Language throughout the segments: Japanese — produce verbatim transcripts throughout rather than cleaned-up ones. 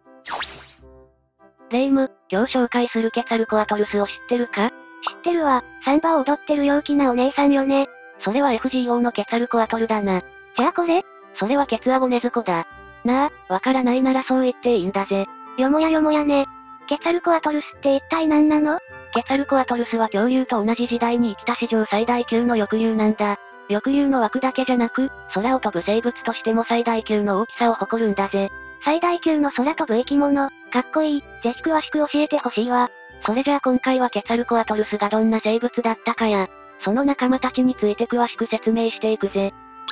レイム、今日紹介するケツァルコアトルスを知ってるか？ 知ってるわ、サンバを踊ってる陽気なお姉さんよね。 それは エフジーオー のケツァルコアトルだな。 じゃあこれ？ それはケツアゴネズコだ。なあ、わからないならそう言っていいんだぜ。 よもやよもやね。ケツァルコアトルスって一体何なの？ ケツァルコアトルスは恐竜と同じ時代に生きた史上最大級の翼竜なんだ。翼竜の枠だけじゃなく、空を飛ぶ生物としても最大級の大きさを誇るんだぜ。 最大級の空飛ぶ生き物、かっこいい。ぜひ詳しく教えてほしいわ。 それじゃあ今回はケツァルコアトルスがどんな生物だったかや、その仲間たちについて詳しく説明していくぜ。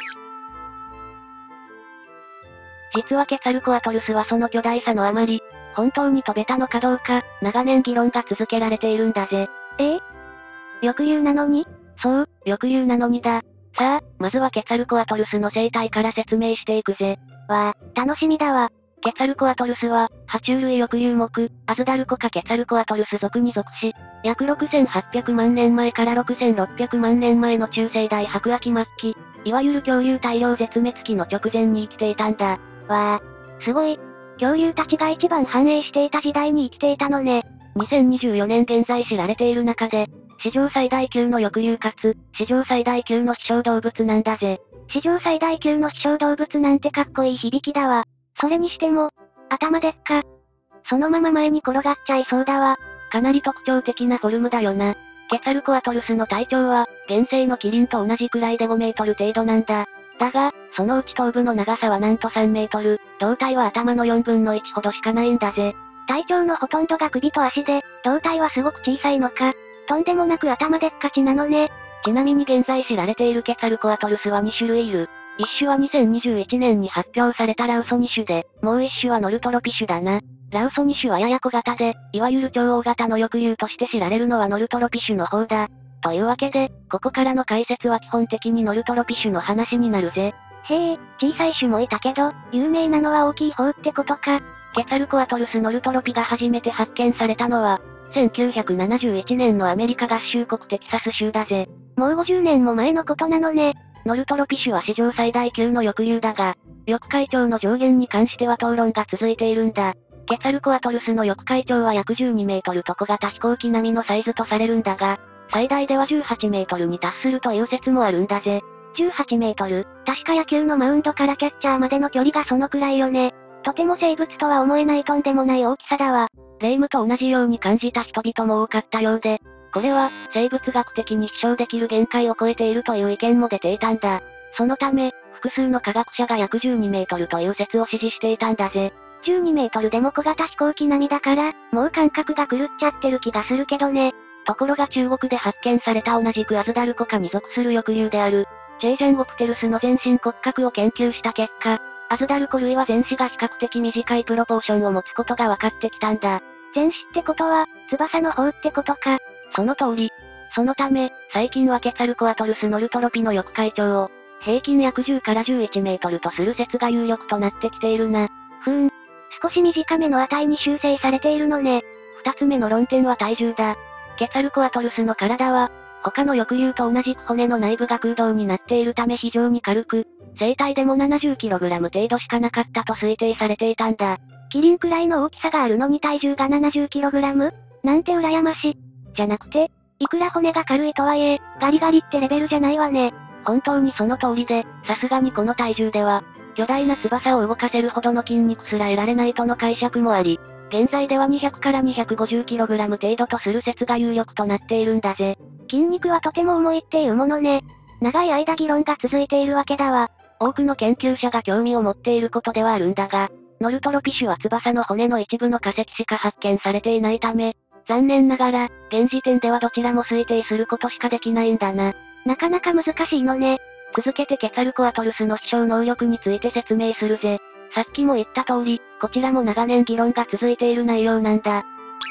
実はケツァルコアトルスはその巨大さのあまり、本当に飛べたのかどうか、長年議論が続けられているんだぜ。 ええ？翼竜なのに？ そう、翼竜なのにだ。さあ、まずはケツァルコアトルスの生態から説明していくぜ。 わあ、楽しみだわ。 ケツァルコアトルスは、爬虫類翼竜目、アズダルコ科ケツァルコアトルス属に属し、約ろくせんはっぴゃくまんねんまえからろくせんろっぴゃくまんねんまえの中生代白亜紀末期、いわゆる恐竜大量絶滅期の直前に生きていたんだ。 わあ、すごい。恐竜たちが一番繁栄していた時代に生きていたのね。 にせんにじゅうよねん現在知られている中で、史上最大級の翼竜かつ、史上最大級の希少動物なんだぜ。 史上最大級の希少動物なんてかっこいい響きだわ。それにしても、頭でっか。そのまま前に転がっちゃいそうだわ。 かなり特徴的なフォルムだよな。ケツァルコアトルスの体長は、現生のキリンと同じくらいでごメートル程度なんだ。だが、そのうち頭部の長さはなんとさんメートル、胴体は頭のよんぶんのいちほどしかないんだぜ。 体長のほとんどが首と足で、胴体はすごく小さいのか。とんでもなく頭でっかちなのね。 ちなみに現在知られているケツァルコアトルスはに種類いる。一種はにせんにじゅういちねんに発表されたラウソニ種で、もう一種はノルトロピ種だな。ラウソニ種はやや小型で、いわゆる超大型の翼竜として知られるのはノルトロピ種の方だ。というわけで、ここからの解説は基本的にノルトロピ種の話になるぜ。 へえ、小さい種もいたけど、有名なのは大きい方ってことか。 ケツァルコアトルスノルトロピが初めて発見されたのは、せんきゅうひゃくななじゅういちねんのアメリカ合衆国テキサス州だぜ。 もうごじゅうねんも前のことなのね。 ノルトロピ種は史上最大級の翼竜だが、翼海長の上限に関しては討論が続いているんだ。ケツァルコアトルスの翼海長は約じゅうにメートルと小型飛行機並みのサイズとされるんだが、最大ではじゅうはちメートルに達するという説もあるんだぜ。 じゅうはちメートル、確か野球のマウンドからキャッチャーまでの距離がそのくらいよね。とても生物とは思えないとんでもない大きさだわ。 レイムと同じように感じた人々も多かったようで、これは、生物学的に飛翔できる限界を超えているという意見も出ていたんだ。そのため、複数の科学者が約じゅうにメートルという説を支持していたんだぜ。 じゅうにメートルでも小型飛行機並みだから、もう感覚が狂っちゃってる気がするけどね。 ところが中国で発見された同じくアズダルコ科に属する翼竜である、チェイジャンゴプテルスの全身骨格を研究した結果、アズダルコ類は前肢が比較的短いプロポーションを持つことが分かってきたんだ。 前肢ってことは、翼の方ってことか。 その通り。そのため、最近はケツァルコアトルスノルトロピの翼海長を、平均約じゅうからじゅういちメートルとする説が有力となってきているな。 ふーん。少し短めの値に修正されているのね。 二つ目の論点は体重だ。ケツァルコアトルスの体は、他の翼竜と同じく骨の内部が空洞になっているため非常に軽く、生体でも ななじゅっキログラム 程度しかなかったと推定されていたんだ。 キリンくらいの大きさがあるのに体重が ななじゅっキログラム？ なんて羨ましい。じゃなくて、いくら骨が軽いとはいえ、ガリガリってレベルじゃないわね。 本当にその通りで、さすがにこの体重では、巨大な翼を動かせるほどの筋肉すら得られないとの解釈もあり、現在ではにひゃくからにひゃくごじゅっキログラム 程度とする説が有力となっているんだぜ。 筋肉はとても重いっていうものね。長い間議論が続いているわけだわ。 多くの研究者が興味を持っていることではあるんだが、ノルトロピ種は翼の骨の一部の化石しか発見されていないため、残念ながら、現時点ではどちらも推定することしかできないんだな。 なかなか難しいのね。 続けてケツァルコアトルスの飛翔能力について説明するぜ。さっきも言った通り、こちらも長年議論が続いている内容なんだ。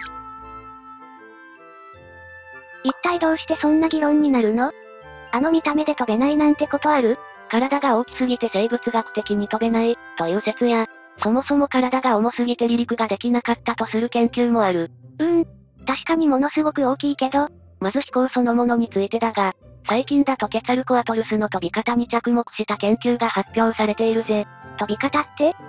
一体どうしてそんな議論になるの？あの見た目で飛べないなんてことある？ 体が大きすぎて生物学的に飛べない、という説や、そもそも体が重すぎて離陸ができなかったとする研究もある。 うーん。確かにものすごく大きいけど、 まず飛行そのものについてだが、最近だとケツァルコアトルスの飛び方に着目した研究が発表されているぜ。 飛び方って？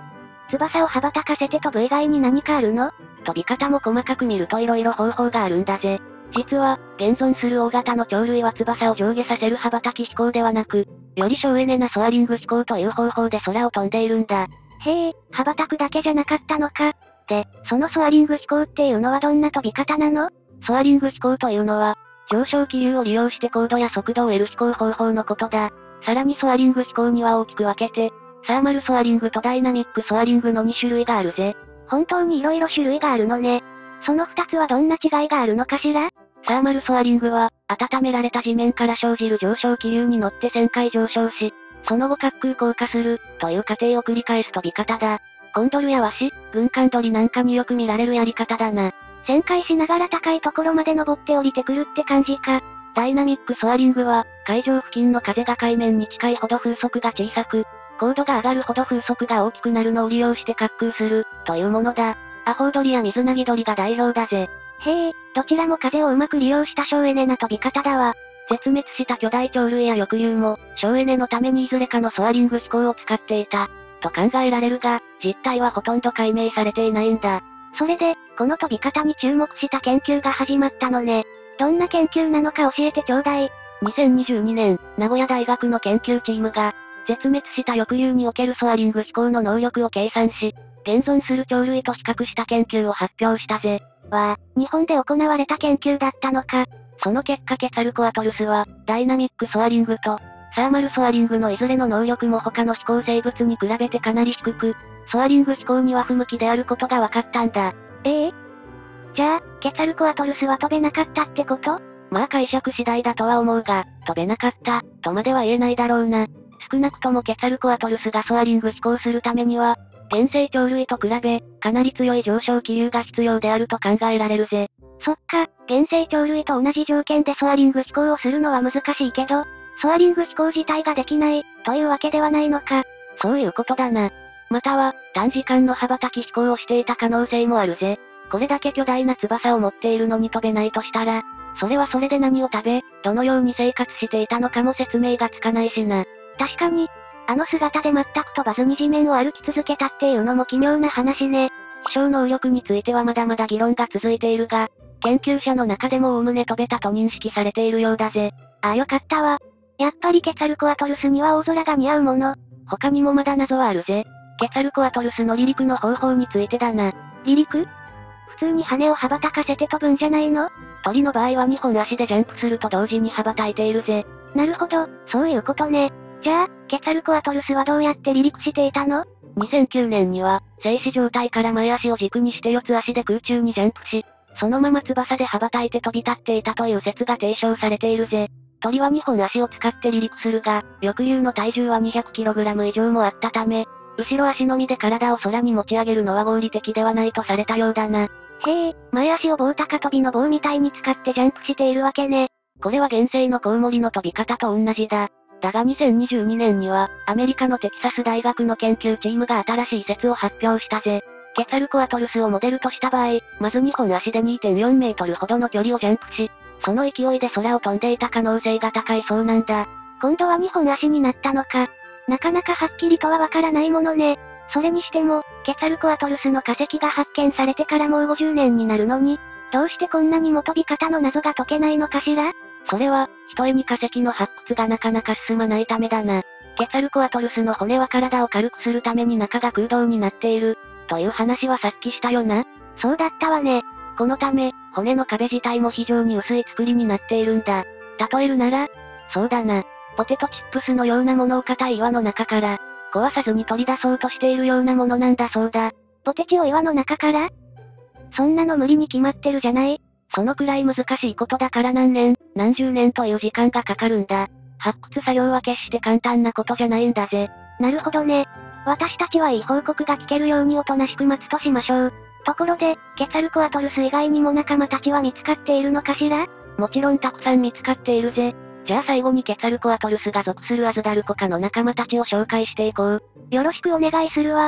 翼を羽ばたかせて飛ぶ以外に何かあるの？ 飛び方も細かく見ると色々方法があるんだぜ。実は、現存する大型の鳥類は翼を上下させる羽ばたき飛行ではなく、より省エネなソアリング飛行という方法で空を飛んでいるんだ。 へえ、羽ばたくだけじゃなかったのか。で、そのソアリング飛行っていうのはどんな飛び方なの？ ソアリング飛行というのは、上昇気流を利用して高度や速度を得る飛行方法のことだ。さらにソアリング飛行には大きく分けて、サーマルソアリングとダイナミックソアリングのに種類があるぜ。 本当に色々種類があるのね。そのふたつはどんな違いがあるのかしら？ サーマルソアリングは、温められた地面から生じる上昇気流に乗って旋回上昇し、その後滑空降下する、という過程を繰り返す飛び方だ。コンドルやワシ、軍艦鳥なんかによく見られるやり方だな。 旋回しながら高いところまで登って降りてくるって感じか。 ダイナミックソアリングは、海上付近の風が海面に近いほど風速が小さく、高度が上がるほど風速が大きくなるのを利用して滑空する、というものだ。アホウドリや水なぎ鳥が代表だぜ。 へえ、どちらも風をうまく利用した省エネな飛び方だわ。 絶滅した巨大鳥類や翼竜も、省エネのためにいずれかのソアリング飛行を使っていた、と考えられるが、実態はほとんど解明されていないんだ。 それで、この飛び方に注目した研究が始まったのね。どんな研究なのか教えてちょうだい。 にせんにじゅうにねん、名古屋大学の研究チームが、絶滅した翼竜におけるソアリング飛行の能力を計算し、現存する鳥類と比較した研究を発表したぜ。 わあ、日本で行われた研究だったのか。 その結果ケツァルコアトルスは、ダイナミックソアリングと、サーマルソアリングのいずれの能力も他の飛行生物に比べてかなり低く、ソアリング飛行には不向きであることが分かったんだ。 ええ？じゃあ、ケツァルコアトルスは飛べなかったってこと？ まあ解釈次第だとは思うが、飛べなかった、とまでは言えないだろうな。少なくともケツァルコアトルスがソアリング飛行するためには、原生鳥類と比べ、かなり強い上昇気流が必要であると考えられるぜ。 そっか、原生鳥類と同じ条件でソアリング飛行をするのは難しいけど、ソアリング飛行自体ができない、というわけではないのか。 そういうことだな。または、短時間の羽ばたき飛行をしていた可能性もあるぜ。これだけ巨大な翼を持っているのに飛べないとしたら、それはそれで何を食べ、どのように生活していたのかも説明がつかないしな。 確かに、あの姿で全く飛ばずに地面を歩き続けたっていうのも奇妙な話ね。 飛翔能力についてはまだまだ議論が続いているが、研究者の中でも概ね飛べたと認識されているようだぜ。 ああよかったわ。やっぱりケツァルコアトルスには大空が似合うもの。 他にもまだ謎はあるぜ。ケツァルコアトルスの離陸の方法についてだな。 離陸？普通に羽を羽ばたかせて飛ぶんじゃないの？ 鳥の場合はにほん足でジャンプすると同時に羽ばたいているぜ。 なるほど、そういうことね。じゃあ、ケツァルコアトルスはどうやって離陸していたの？ にせんきゅうねんには、静止状態から前足を軸にして四つ足で空中にジャンプし、そのまま翼で羽ばたいて飛び立っていたという説が提唱されているぜ。鳥はにほん足を使って離陸するが、翼竜の体重は にひゃくキログラム 以上もあったため、後ろ足のみで体を空に持ち上げるのは合理的ではないとされたようだな。 へえ、前足を棒高跳びの棒みたいに使ってジャンプしているわけね。 これは原生のコウモリの飛び方と同じだ。だがにせんにじゅうにねんには、アメリカのテキサス大学の研究チームが新しい説を発表したぜ。ケツァルコアトルスをモデルとした場合、まずにほん足で にてんよんメートルほどの距離をジャンプし、その勢いで空を飛んでいた可能性が高いそうなんだ。 今度はにほん足になったのか。なかなかはっきりとはわからないものね。それにしても、ケツァルコアトルスの化石が発見されてからもうごじゅうねんになるのに、どうしてこんなにも飛び方の謎が解けないのかしら？ それは、ひとえに化石の発掘がなかなか進まないためだな。ケツァルコアトルスの骨は体を軽くするために中が空洞になっている、という話はさっきしたよな。 そうだったわね。 このため、骨の壁自体も非常に薄い作りになっているんだ。例えるなら、そうだな。ポテトチップスのようなものを硬い岩の中から、壊さずに取り出そうとしているようなものなんだそうだ。 ポテチを岩の中から？そんなの無理に決まってるじゃない。 そのくらい難しいことだから何年、何十年という時間がかかるんだ。発掘作業は決して簡単なことじゃないんだぜ。 なるほどね。私たちはいい報告が聞けるようにおとなしく待つとしましょう。ところで、ケツァルコアトルス以外にも仲間たちは見つかっているのかしら？ もちろんたくさん見つかっているぜ。じゃあ最後にケツァルコアトルスが属するアズダルコ科の仲間たちを紹介していこう。 よろしくお願いするわ。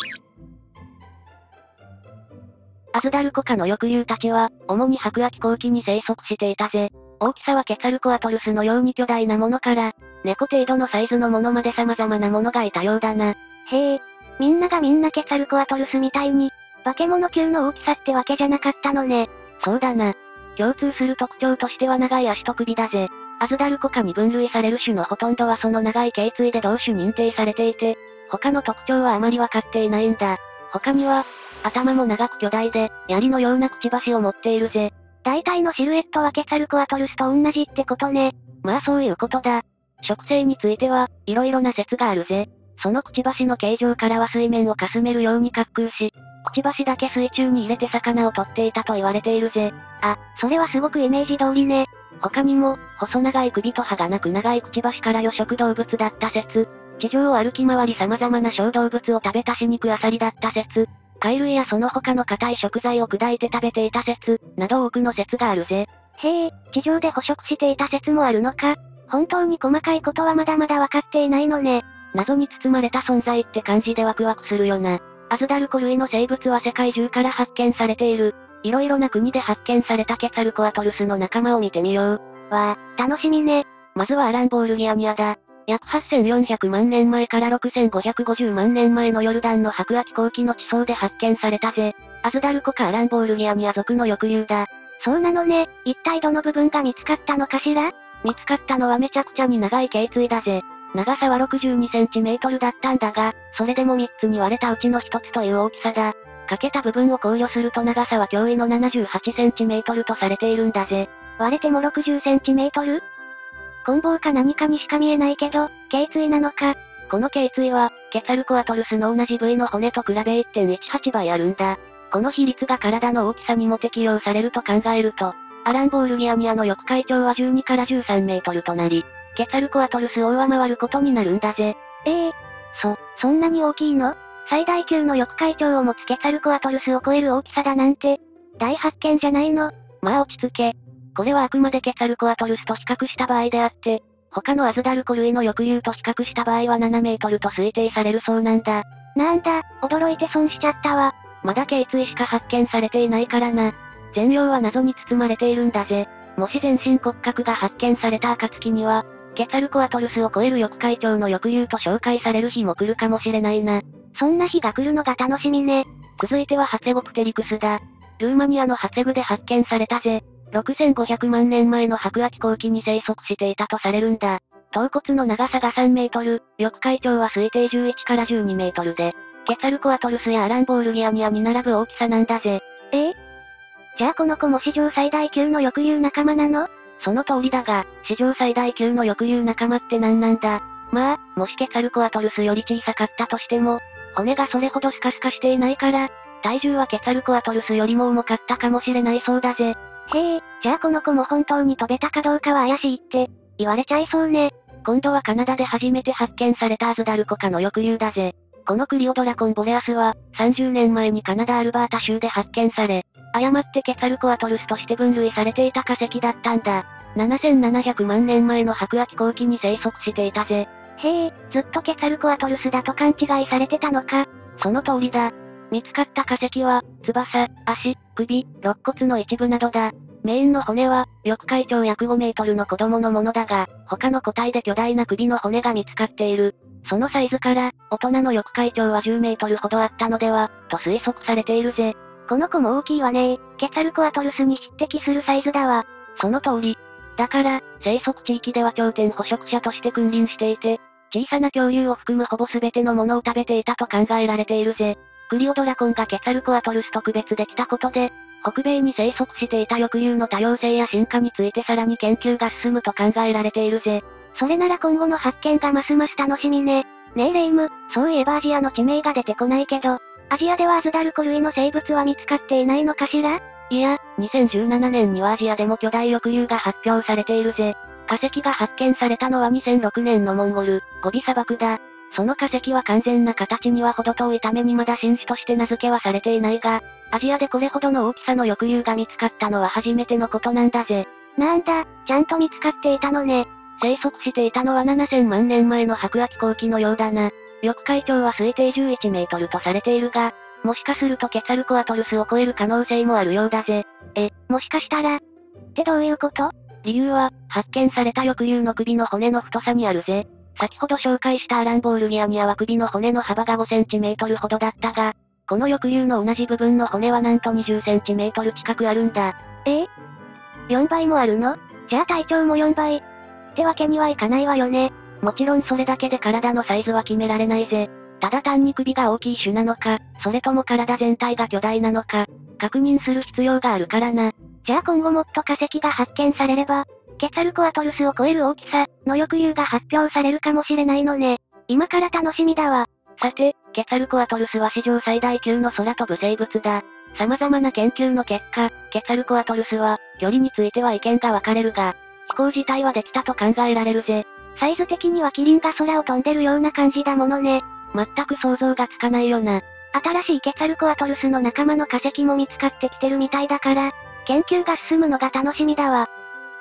アズダルコ科の翼竜たちは、主に白亜紀後期に生息していたぜ。大きさはケツァルコアトルスのように巨大なものから、猫程度のサイズのものまで様々なものがいたようだな。 へえ。 みんながみんなケツァルコアトルスみたいに、化け物級の大きさってわけじゃなかったのね。 そうだな。共通する特徴としては長い足と首だぜ。アズダルコ科に分類される種のほとんどはその長い頸椎で同種認定されていて、他の特徴はあまりわかっていないんだ。他には、頭も長く巨大で、槍のようなくちばしを持っているぜ。 大体のシルエットはケツァルコアトルスと同じってことね。 まあそういうことだ。食性については、色々な説があるぜ。そのくちばしの形状からは水面をかすめるように滑空し、くちばしだけ水中に入れて魚を取っていたと言われているぜ。 あ、それはすごくイメージ通りね。 他にも、細長い首と歯がなく長いくちばしから予食動物だった説、地上を歩き回り様々な小動物を食べた死肉アサリだった説、貝類やその他の硬い食材を砕いて食べていた説、など多くの説があるぜ。 へえ、地上で捕食していた説もあるのか。本当に細かいことはまだまだわかっていないのね。 謎に包まれた存在って感じでワクワクするよな。アズダルコ類の生物は世界中から発見されている。いろいろな国で発見されたケツァルコアトルスの仲間を見てみよう。 わあ、楽しみね。 まずはアランボールギアニアだ。約はっせんよんひゃくまんねんまえからろくせんごひゃくごじゅうまんねんまえのヨルダンの白亜紀後期の地層で発見されたぜ。アズダルコかアランボールギアニア属の翼竜だ。 そうなのね。一体どの部分が見つかったのかしら？ 見つかったのはめちゃくちゃに長い頸椎だぜ。長さはろくじゅうにセンチメートルだったんだが、それでもみっつに割れたうちのひとつという大きさだ。欠けた部分を考慮すると長さは驚異のななじゅうはちセンチメートルとされているんだぜ。 割れてもろくじゅっセンチメートル？棍棒か何かにしか見えないけど、頸椎なのか。 この頸椎は、ケツァルコアトルスの同じ部位の骨と比べ いってんいちはちばいあるんだ。この比率が体の大きさにも適用されると考えると、アランボールギアニアの翼海長はじゅうにからじゅうさんメートルとなり、ケツァルコアトルスを上回ることになるんだぜ。 ええー、そ、そんなに大きいの？最大級の翼海長を持つケツァルコアトルスを超える大きさだなんて、大発見じゃないの？ まあ落ち着け。これはあくまでケツァルコアトルスと比較した場合であって、他のアズダルコ類の翼竜と比較した場合はななメートルと推定されるそうなんだ。 なんだ、驚いて損しちゃったわ。 まだ頸椎しか発見されていないからな。全容は謎に包まれているんだぜ。もし全身骨格が発見された暁には、ケツァルコアトルスを超える翼海長の翼竜と紹介される日も来るかもしれないな。 そんな日が来るのが楽しみね。 続いてはハツェゴプテリクスだ。ルーマニアのハツェグで発見されたぜ。ろくせんごひゃくまんねんまえの白亜紀後期に生息していたとされるんだ。頭骨の長さがさんメートル、翼海長は推定じゅういちからじゅうにメートルで、ケツァルコアトルスやアランボールギアニアに並ぶ大きさなんだぜ。 ええ？じゃあこの子も史上最大級の翼竜仲間なの？ その通りだが、史上最大級の翼竜仲間って何なんだ？まあ、もしケツァルコアトルスより小さかったとしても、骨がそれほどスカスカしていないから、体重はケツァルコアトルスよりも重かったかもしれないそうだぜ。 へえ、じゃあこの子も本当に飛べたかどうかは怪しいって、言われちゃいそうね。 今度はカナダで初めて発見されたアズダルコ科の翼竜だぜ。このクリオドラコンボレアスは、さんじゅうねんまえにカナダアルバータ州で発見され、誤ってケツァルコアトルスとして分類されていた化石だったんだ。ななせんななひゃくまんねんまえの白亜紀後期に生息していたぜ。 へえ、ずっとケツァルコアトルスだと勘違いされてたのか。 その通りだ。見つかった化石は、翼、足、首、肋骨の一部などだ。メインの骨は、翼海長約ごメートルの子供のものだが、他の個体で巨大な首の骨が見つかっている。そのサイズから、大人の翼海長はじゅうメートルほどあったのでは、と推測されているぜ。 この子も大きいわね。ケツァルコアトルスに匹敵するサイズだわ。 その通り。だから、生息地域では頂点捕食者として君臨していて、小さな恐竜を含むほぼ全てのものを食べていたと考えられているぜ。クリオドラコンがケツァルコアトルスと区別できたことで、北米に生息していた翼竜の多様性や進化についてさらに研究が進むと考えられているぜ。 それなら今後の発見がますます楽しみね。ねえレイム、そういえばアジアの地名が出てこないけど、アジアではアズダルコ類の生物は見つかっていないのかしら？ いや、にせんじゅうななねんにはアジアでも巨大翼竜が発表されているぜ。化石が発見されたのはにせんろくねんのモンゴル、ゴビ砂漠だ。その化石は完全な形には程遠いためにまだ新種として名付けはされていないが、アジアでこれほどの大きさの翼竜が見つかったのは初めてのことなんだぜ。 なんだ、ちゃんと見つかっていたのね。 生息していたのはななせんまんねんまえの白亜紀後期のようだな。翼海長は推定じゅういちメートルとされているが、もしかするとケツァルコアトルスを超える可能性もあるようだぜ。 え、もしかしたらってどういうこと？ 理由は、発見された翼竜の首の骨の太さにあるぜ。 先ほど紹介したアランボールギアニアは首の骨の幅がごセンチメートルほどだったが、この翼竜の同じ部分の骨はなんとにじゅっセンチメートル近くあるんだ。 ええ ?よん 倍もあるの？じゃあ体長もよんばい。ってわけにはいかないわよね。 もちろんそれだけで体のサイズは決められないぜ。ただ単に首が大きい種なのか、それとも体全体が巨大なのか、確認する必要があるからな。 じゃあ今後もっと化石が発見されれば、ケツァルコアトルスを超える大きさの翼竜が発表されるかもしれないのね。今から楽しみだわ。 さて、ケツァルコアトルスは史上最大級の空飛ぶ生物だ。様々な研究の結果、ケツァルコアトルスは、距離については意見が分かれるが、飛行自体はできたと考えられるぜ。 サイズ的にはキリンが空を飛んでるような感じだものね。 全く想像がつかないよな。 新しいケツァルコアトルスの仲間の化石も見つかってきてるみたいだから、研究が進むのが楽しみだわ。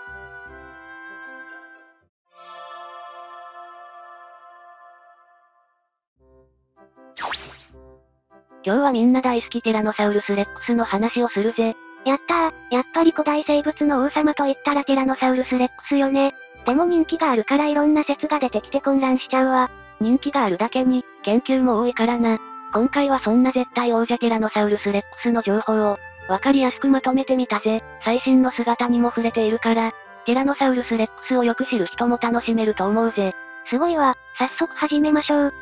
今日はみんな大好きティラノサウルスレックスの話をするぜ。 やったー、やっぱり古代生物の王様と言ったらティラノサウルスレックスよね。でも人気があるからいろんな説が出てきて混乱しちゃうわ。 人気があるだけに、研究も多いからな。今回はそんな絶対王者ティラノサウルスレックスの情報を、わかりやすくまとめてみたぜ。最新の姿にも触れているから、ティラノサウルスレックスをよく知る人も楽しめると思うぜ。 すごいわ、早速始めましょう。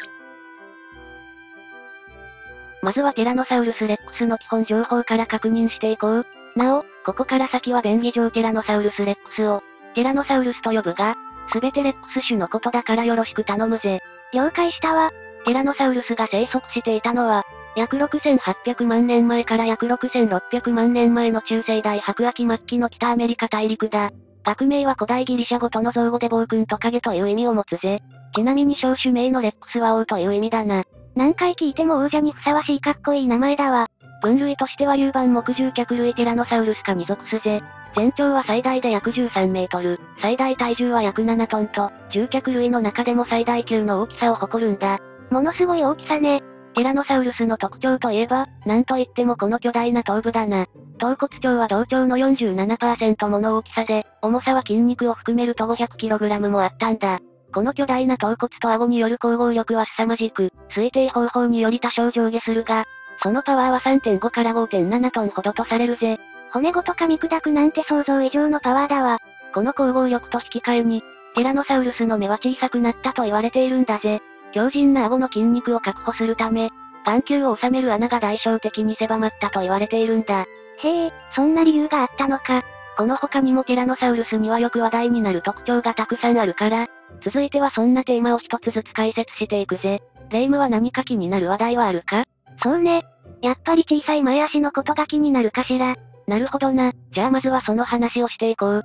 まずはティラノサウルスレックスの基本情報から確認していこう。なお、ここから先は便宜上ティラノサウルスレックスを、ティラノサウルスと呼ぶが、すべてレックス種のことだからよろしく頼むぜ。 了解したわ。 ティラノサウルスが生息していたのは、約ろくせんはっぴゃくまんねんまえから約ろくせんろっぴゃくまんねんまえの中生代白亜紀末期の北アメリカ大陸だ。学名は古代ギリシャ語との造語で暴君トカゲという意味を持つぜ。ちなみに小種名のレックスは王という意味だな。 何回聞いても王者にふさわしいかっこいい名前だわ。 分類としては有番木獣脚類ティラノサウルス科に属すぜ。全長は最大で約じゅうさんメートル、最大体重は約ななトンと、獣脚類の中でも最大級の大きさを誇るんだ。 ものすごい大きさね。 ティラノサウルスの特徴といえば、なんといってもこの巨大な頭部だな。頭骨長は同長の よんじゅうななパーセント もの大きさで、重さは筋肉を含めると ごひゃくキログラム もあったんだ。この巨大な頭骨と顎による光合力は凄まじく、推定方法により多少上下するが、そのパワーは さんてんご から ごてんななトンほどとされるぜ。 骨ごと噛み砕くなんて想像以上のパワーだわ。 この光合力と引き換えに、ティラノサウルスの目は小さくなったと言われているんだぜ。強靭な顎の筋肉を確保するため、眼球を収める穴が代償的に狭まったと言われているんだ。 へえ、そんな理由があったのか。 この他にもティラノサウルスにはよく話題になる特徴がたくさんあるから、続いてはそんなテーマを一つずつ解説していくぜ。レイムは何か気になる話題はあるか？ そうね。やっぱり小さい前足のことが気になるかしら。 なるほどな。じゃあまずはその話をしていこう。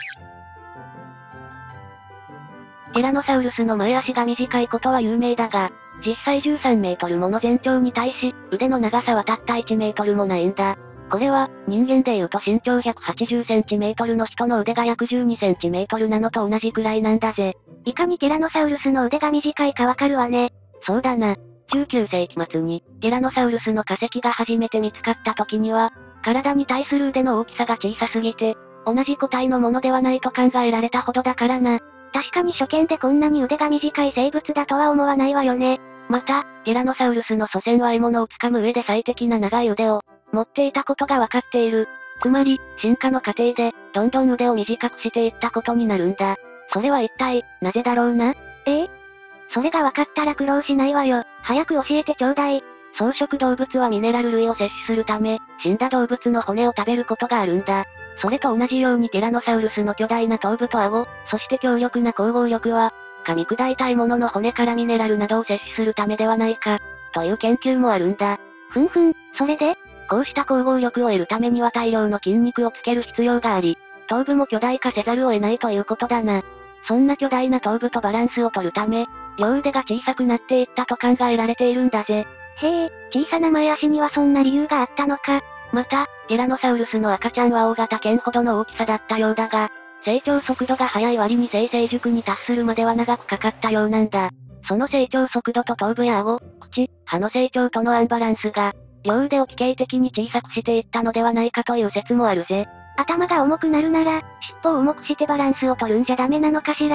ティラノサウルスの前足が短いことは有名だが、実際じゅうさんメートルもの全長に対し、腕の長さはたったいちメートルもないんだ。これは、人間で言うと身長ひゃくはちじゅっセンチメートルの人の腕が約じゅうにセンチメートルなのと同じくらいなんだぜ。 いかにティラノサウルスの腕が短いかわかるわね。 そうだな。じゅうきゅうせいき末に、ティラノサウルスの化石が初めて見つかった時には、体に対する腕の大きさが小さすぎて、同じ個体のものではないと考えられたほどだからな。 確かに初見でこんなに腕が短い生物だとは思わないわよね。 また、ティラノサウルスの祖先は獲物を掴む上で最適な長い腕を持っていたことがわかっている。つまり、進化の過程で、どんどん腕を短くしていったことになるんだ。それは一体、なぜだろうな？ ええ？それがわかったら苦労しないわよ。早く教えてちょうだい。 草食動物はミネラル類を摂取するため、死んだ動物の骨を食べることがあるんだ。それと同じようにティラノサウルスの巨大な頭部と顎、そして強力な光合力は、噛み砕いた獲物の骨からミネラルなどを摂取するためではないか、という研究もあるんだ。 ふんふん、それで？ こうした光合力を得るためには大量の筋肉をつける必要があり、頭部も巨大化せざるを得ないということだな。そんな巨大な頭部とバランスを取るため、両腕が小さくなっていったと考えられているんだぜ。 へえ、小さな前足にはそんな理由があったのか。 また、ティラノサウルスの赤ちゃんは大型犬ほどの大きさだったようだが、成長速度が速い割に性成熟に達するまでは長くかかったようなんだ。その成長速度と頭部や顎、口、歯の成長とのアンバランスが、両腕を奇形的に小さくしていったのではないかという説もあるぜ。 頭が重くなるなら、尻尾を重くしてバランスを取るんじゃダメなのかしら？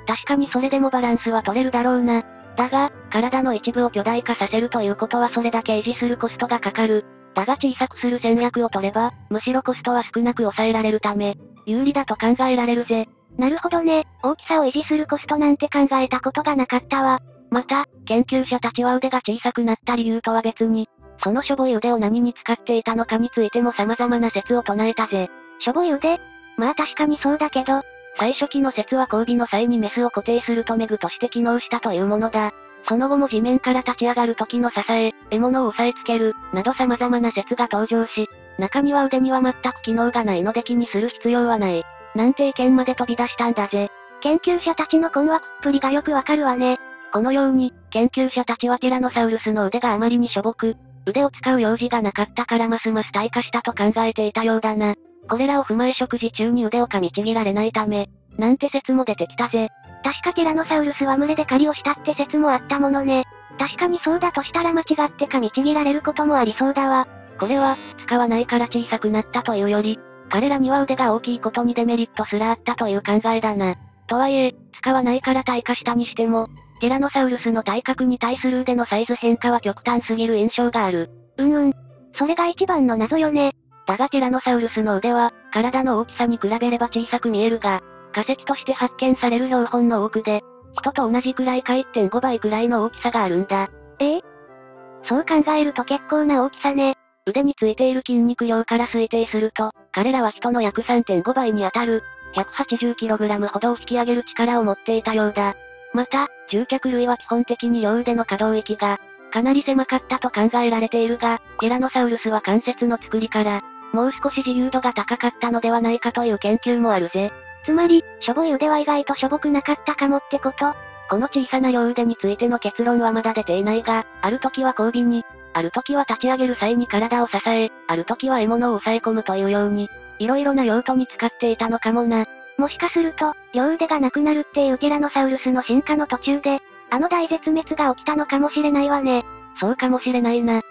確かにそれでもバランスは取れるだろうな。だが、体の一部を巨大化させるということはそれだけ維持するコストがかかる。だが小さくする戦略を取れば、むしろコストは少なく抑えられるため、有利だと考えられるぜ。 なるほどね。大きさを維持するコストなんて考えたことがなかったわ。 また、研究者たちは腕が小さくなった理由とは別に、そのしょぼい腕を何に使っていたのかについても様々な説を唱えたぜ。 しょぼい腕？まあ確かにそうだけど、 最初期の説は交尾の際にメスを固定する留め具として機能したというものだ。その後も地面から立ち上がる時の支え、獲物を押さえつける、など様々な説が登場し、中には腕には全く機能がないので気にする必要はない。なんて意見まで飛び出したんだぜ。 研究者たちの困惑っぷりがよくわかるわね。 このように、研究者たちはティラノサウルスの腕があまりにしょぼく、腕を使う用事がなかったからますます退化したと考えていたようだな。これらを踏まえ食事中に腕を噛みちぎられないため、なんて説も出てきたぜ。 確かティラノサウルスは群れで狩りをしたって説もあったものね。確かにそうだとしたら間違って噛みちぎられることもありそうだわ。 これは、使わないから小さくなったというより、彼らには腕が大きいことにデメリットすらあったという考えだな。とはいえ、使わないから退化したにしても、ティラノサウルスの体格に対する腕のサイズ変化は極端すぎる印象がある。 うんうん。それが一番の謎よね。 だがティラノサウルスの腕は、体の大きさに比べれば小さく見えるが、化石として発見される標本の多くで、人と同じくらいか いってんご 倍くらいの大きさがあるんだ。 ええ？そう考えると結構な大きさね。 腕についている筋肉量から推定すると、彼らは人の約 さんてんご 倍にあたる、ひゃくはちじゅうキログラム ほどを引き上げる力を持っていたようだ。また、獣脚類は基本的に両腕の可動域が、かなり狭かったと考えられているが、ティラノサウルスは関節の作りから、もう少し自由度が高かったのではないかという研究もあるぜ。 つまり、しょぼい腕は意外としょぼくなかったかもってこと？ この小さな両腕についての結論はまだ出ていないが、ある時は交尾に、ある時は立ち上げる際に体を支え、ある時は獲物を抑え込むというように、いろいろな用途に使っていたのかもな。 もしかすると、両腕がなくなるっていうティラノサウルスの進化の途中で、あの大絶滅が起きたのかもしれないわね。 そうかもしれないな。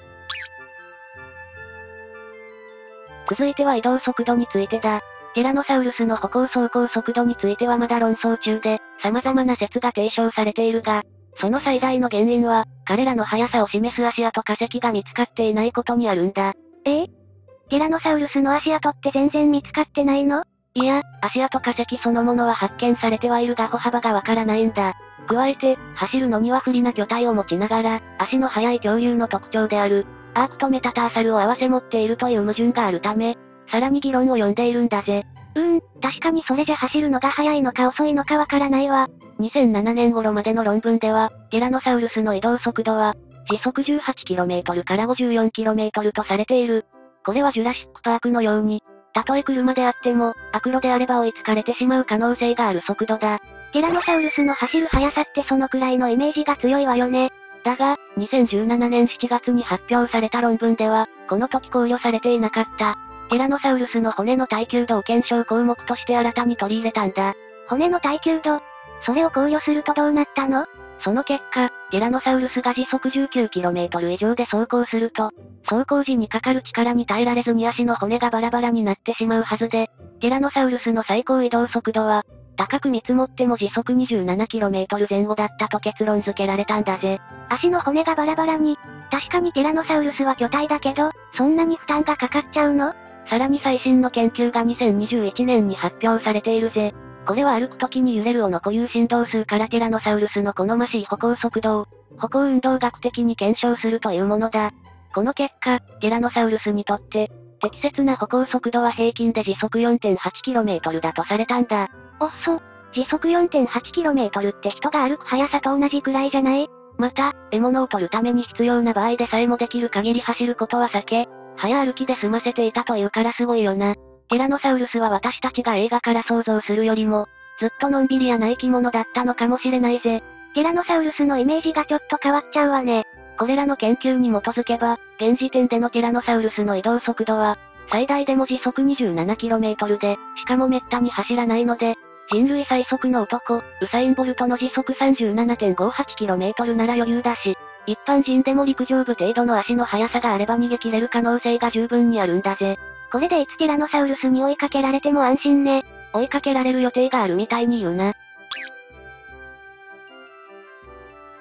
続いては移動速度についてだ。ティラノサウルスの歩行走行速度についてはまだ論争中で、様々な説が提唱されているが、その最大の原因は、彼らの速さを示す足跡化石が見つかっていないことにあるんだ。 ええ？ティラノサウルスの足跡って全然見つかってないの？ いや、足跡化石そのものは発見されてはいるが歩幅がわからないんだ。加えて、走るのには不利な巨体を持ちながら、足の速い恐竜の特徴である、アークとメタターサルを合わせ持っているという矛盾があるため、さらに議論を呼んでいるんだぜ。 うーん、確かにそれじゃ走るのが速いのか遅いのかわからないわ。 にせんななねん頃までの論文では、ティラノサウルスの移動速度は、時速 じゅうはちキロメートル から ごじゅうよんキロメートル とされている。これはジュラシックパークのように、たとえ車であっても、悪路であれば追いつかれてしまう可能性がある速度だ。 ティラノサウルスの走る速さってそのくらいのイメージが強いわよね。 だが、にせんじゅうななねんしちがつに発表された論文では、この時考慮されていなかった。ティラノサウルスの骨の耐久度を検証項目として新たに取り入れたんだ。 骨の耐久度？それを考慮するとどうなったの？ その結果、ティラノサウルスが時速 じゅうきゅうキロメートル 以上で走行すると、走行時にかかる力に耐えられずに足の骨がバラバラになってしまうはずで、ティラノサウルスの最高移動速度は、高く見積もっても時速 にじゅうななキロメートル 前後だったと結論付けられたんだぜ。 足の骨がバラバラに。確かにティラノサウルスは巨体だけど、そんなに負担がかかっちゃうの？ さらに最新の研究がにせんにじゅういちねんに発表されているぜ。これは歩く時に揺れる尾の固有振動数からティラノサウルスの好ましい歩行速度を、歩行運動学的に検証するというものだ。この結果、ティラノサウルスにとって、適切な歩行速度は平均で時速 よんてんはちキロメートル だとされたんだ。 おっそ、時速 よんてんはちキロメートル って人が歩く速さと同じくらいじゃない？ また、獲物を取るために必要な場合でさえもできる限り走ることは避け、早歩きで済ませていたというからすごいよな。ティラノサウルスは私たちが映画から想像するよりも、ずっとのんびりやな生き物だったのかもしれないぜ。 ティラノサウルスのイメージがちょっと変わっちゃうわね。 これらの研究に基づけば、現時点でのティラノサウルスの移動速度は、最大でも時速 にじゅうななキロメートル で、しかも滅多に走らないので、人類最速の男、ウサイン・ボルトの時速 さんじゅうななてんごはちキロメートル なら余裕だし、一般人でも陸上部程度の足の速さがあれば逃げ切れる可能性が十分にあるんだぜ。 これでいつティラノサウルスに追いかけられても安心ね。 追いかけられる予定があるみたいに言うな。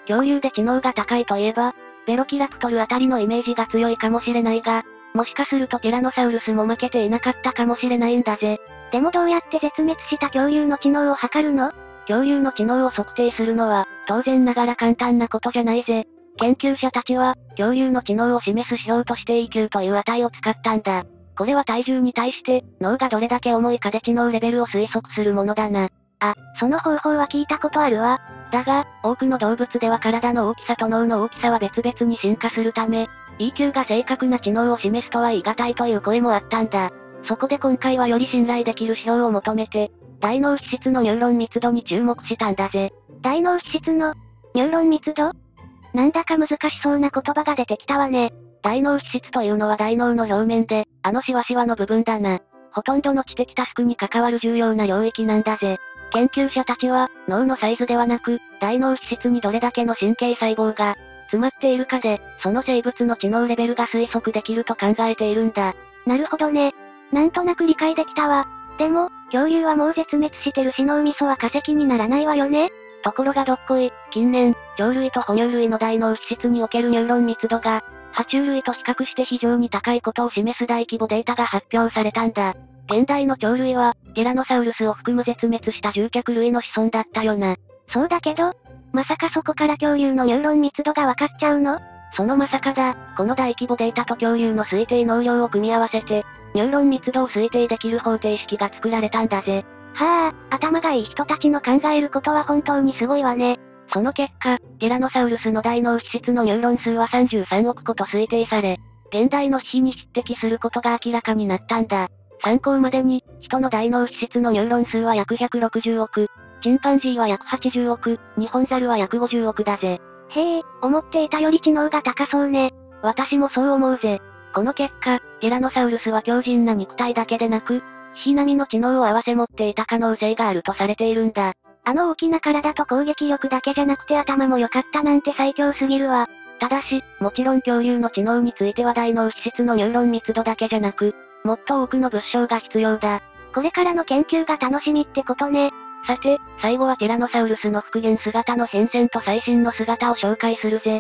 恐竜で知能が高いといえば、ベロキラプトルあたりのイメージが強いかもしれないが、もしかするとティラノサウルスも負けていなかったかもしれないんだぜ。 でもどうやって絶滅した恐竜の知能を測るの？ 恐竜の知能を測定するのは、当然ながら簡単なことじゃないぜ。研究者たちは、恐竜の知能を示す指標として イーキュー という値を使ったんだ。これは体重に対して、脳がどれだけ重いかで知能レベルを推測するものだな。 あ、その方法は聞いたことあるわ。 だが、多くの動物では体の大きさと脳の大きさは別々に進化するため、イーキュー が正確な知能を示すとは言い難いという声もあったんだ。そこで今回はより信頼できる指標を求めて、大脳皮質のニューロン密度に注目したんだぜ。 大脳皮質の、ニューロン密度？なんだか難しそうな言葉が出てきたわね。 大脳皮質というのは大脳の表面で、あのシワシワの部分だな。ほとんどの知的タスクに関わる重要な領域なんだぜ。研究者たちは、脳のサイズではなく、大脳皮質にどれだけの神経細胞が詰まっているかで、その生物の知能レベルが推測できると考えているんだ。 なるほどね。なんとなく理解できたわ。でも、恐竜はもう絶滅してるし脳みそは化石にならないわよね。 ところがどっこい、近年、鳥類と哺乳類の大脳皮質におけるニューロン密度が、爬虫類と比較して非常に高いことを示す大規模データが発表されたんだ。現代の鳥類は、ティラノサウルスを含む絶滅した獣脚類の子孫だったよな。 そうだけど、まさかそこから恐竜のニューロン密度がわかっちゃうの？ そのまさかだ、この大規模データと恐竜の推定能量を組み合わせて、ニューロン密度を推定できる方程式が作られたんだぜ。 はあ、頭がいい人たちの考えることは本当にすごいわね。 その結果、ティラノサウルスの大脳皮質のニューロン数はさんじゅうさんおく個と推定され、現代のヒヒに匹敵することが明らかになったんだ。参考までに、人の大脳皮質のニューロン数は約ひゃくろくじゅうおく、チンパンジーは約はちじゅうおく、ニホンザルは約ごじゅうおくだぜ。 へえ、思っていたより知能が高そうね。 私もそう思うぜ。この結果、ティラノサウルスは強靭な肉体だけでなく、ヒヒ並みの知能を併せ持っていた可能性があるとされているんだ。 あの大きな体と攻撃力だけじゃなくて頭も良かったなんて最強すぎるわ。 ただし、もちろん恐竜の知能については大脳皮質のニューロン密度だけじゃなく、もっと多くの物証が必要だ。 これからの研究が楽しみってことね。 さて、最後はティラノサウルスの復元姿の変遷と最新の姿を紹介するぜ。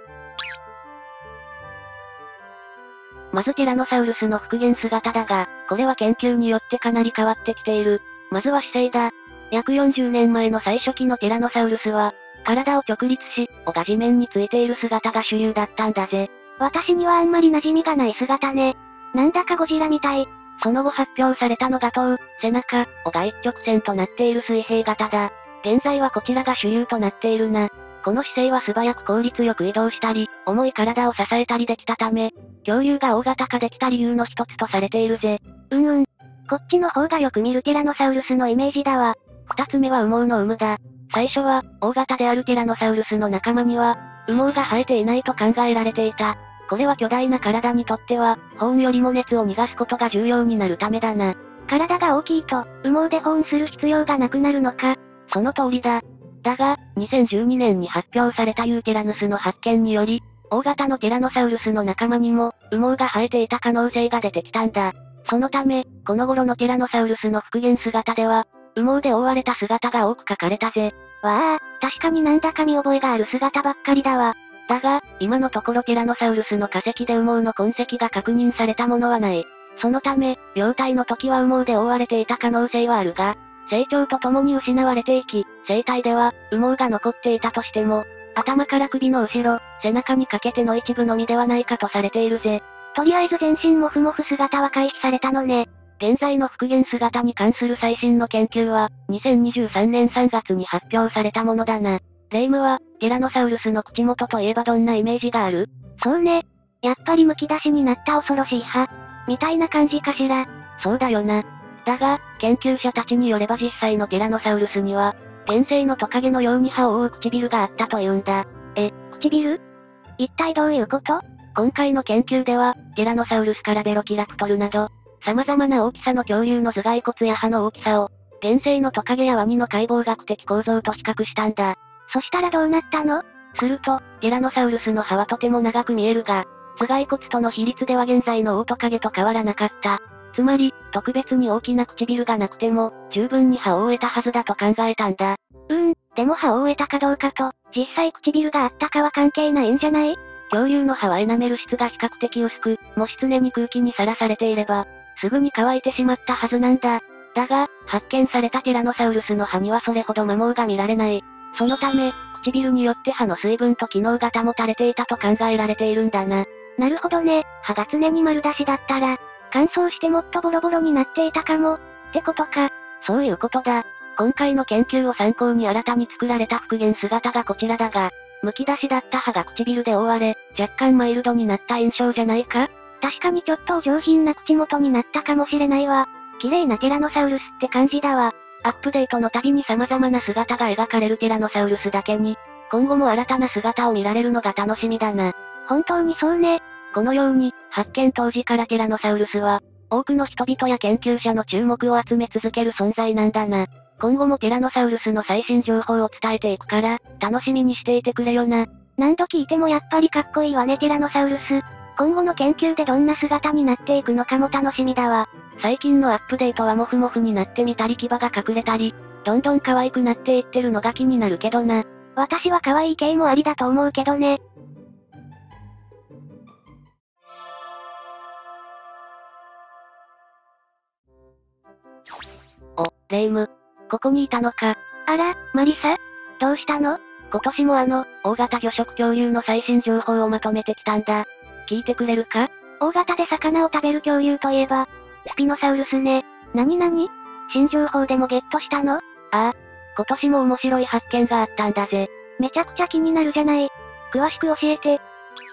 まずティラノサウルスの復元姿だが、これは研究によってかなり変わってきている。まずは姿勢だ。約よんじゅうねんまえの最初期のティラノサウルスは、体を直立し、尾が地面についている姿が主流だったんだぜ。 私にはあんまり馴染みがない姿ね。なんだかゴジラみたい。 その後発表されたのが頭、背中、尾が一直線となっている水平型だ。現在はこちらが主流となっているな。この姿勢は素早く効率よく移動したり、重い体を支えたりできたため、恐竜が大型化できた理由の一つとされているぜ。 うんうん。こっちの方がよく見るティラノサウルスのイメージだわ。 二つ目は羽毛の有無だ。最初は、大型であるティラノサウルスの仲間には、羽毛が生えていないと考えられていた。これは巨大な体にとっては、保温よりも熱を逃がすことが重要になるためだな。 体が大きいと、羽毛で保温する必要がなくなるのか。 その通りだ。だが、にせんじゅうにねんに発表されたユーティラヌスの発見により、大型のティラノサウルスの仲間にも、羽毛が生えていた可能性が出てきたんだ。そのため、この頃のティラノサウルスの復元姿では、羽毛で覆われた姿が多く描かれたぜ。 わあ、確かになんだか見覚えがある姿ばっかりだわ。 だが、今のところティラノサウルスの化石で羽毛の痕跡が確認されたものはない。そのため、幼体の時は羽毛で覆われていた可能性はあるが、成長とともに失われていき、生体では、羽毛が残っていたとしても、頭から首の後ろ、背中にかけての一部のみではないかとされているぜ。 とりあえず全身モフモフ姿は回避されたのね。 現在の復元姿に関する最新の研究は、にせんにじゅうさんねんさんがつに発表されたものだな。レイムは、ティラノサウルスの口元といえばどんなイメージがある？ そうね。やっぱり剥き出しになった恐ろしい歯。みたいな感じかしら。 そうだよな。だが、研究者たちによれば実際のティラノサウルスには、原生のトカゲのように歯を覆う唇があったというんだ。 え、唇？一体どういうこと？ 今回の研究では、ティラノサウルスからベロキラプトルなど、様々な大きさの恐竜の頭蓋骨や歯の大きさを、原生のトカゲやワニの解剖学的構造と比較したんだ。 そしたらどうなったの？ すると、ティラノサウルスの歯はとても長く見えるが、頭蓋骨との比率では現在のオオトカゲと変わらなかった。つまり、特別に大きな唇がなくても、十分に歯を覆えたはずだと考えたんだ。 うーん、 でも歯を終えたかどうかと、実際唇があったかは関係ないんじゃない？ 恐竜の歯はエナメル質が比較的薄く、もし常に空気にさらされていれば、すぐに乾いてしまったはずなんだ。だが、発見されたティラノサウルスの歯にはそれほど摩耗が見られない。そのため、唇によって歯の水分と機能が保たれていたと考えられているんだな。 なるほどね、歯が常に丸出しだったら、乾燥してもっとボロボロになっていたかも、ってことか。 そういうことだ。今回の研究を参考に新たに作られた復元姿がこちらだが、剥き出しだった歯が唇で覆われ、若干マイルドになった印象じゃないか？ 確かにちょっとお上品な口元になったかもしれないわ。綺麗なティラノサウルスって感じだわ。 アップデートの度に様々な姿が描かれるティラノサウルスだけに、今後も新たな姿を見られるのが楽しみだな。 本当にそうね。 このように、発見当時からティラノサウルスは、多くの人々や研究者の注目を集め続ける存在なんだな。今後もティラノサウルスの最新情報を伝えていくから、楽しみにしていてくれよな。 何度聞いてもやっぱりかっこいいわねティラノサウルス。今後の研究でどんな姿になっていくのかも楽しみだわ。 最近のアップデートはモフモフになってみたり牙が隠れたり、どんどん可愛くなっていってるのが気になるけどな。 私は可愛い系もありだと思うけどね。 お、レイム。ここにいたのか。 あら、マリサ？どうしたの？ 今年もあの、大型魚食恐竜の最新情報をまとめてきたんだ。聞いてくれるか？ 大型で魚を食べる恐竜といえば、スピノサウルスね。なになに？新情報でもゲットしたの？ああ。今年も面白い発見があったんだぜ。 めちゃくちゃ気になるじゃない。詳しく教えて。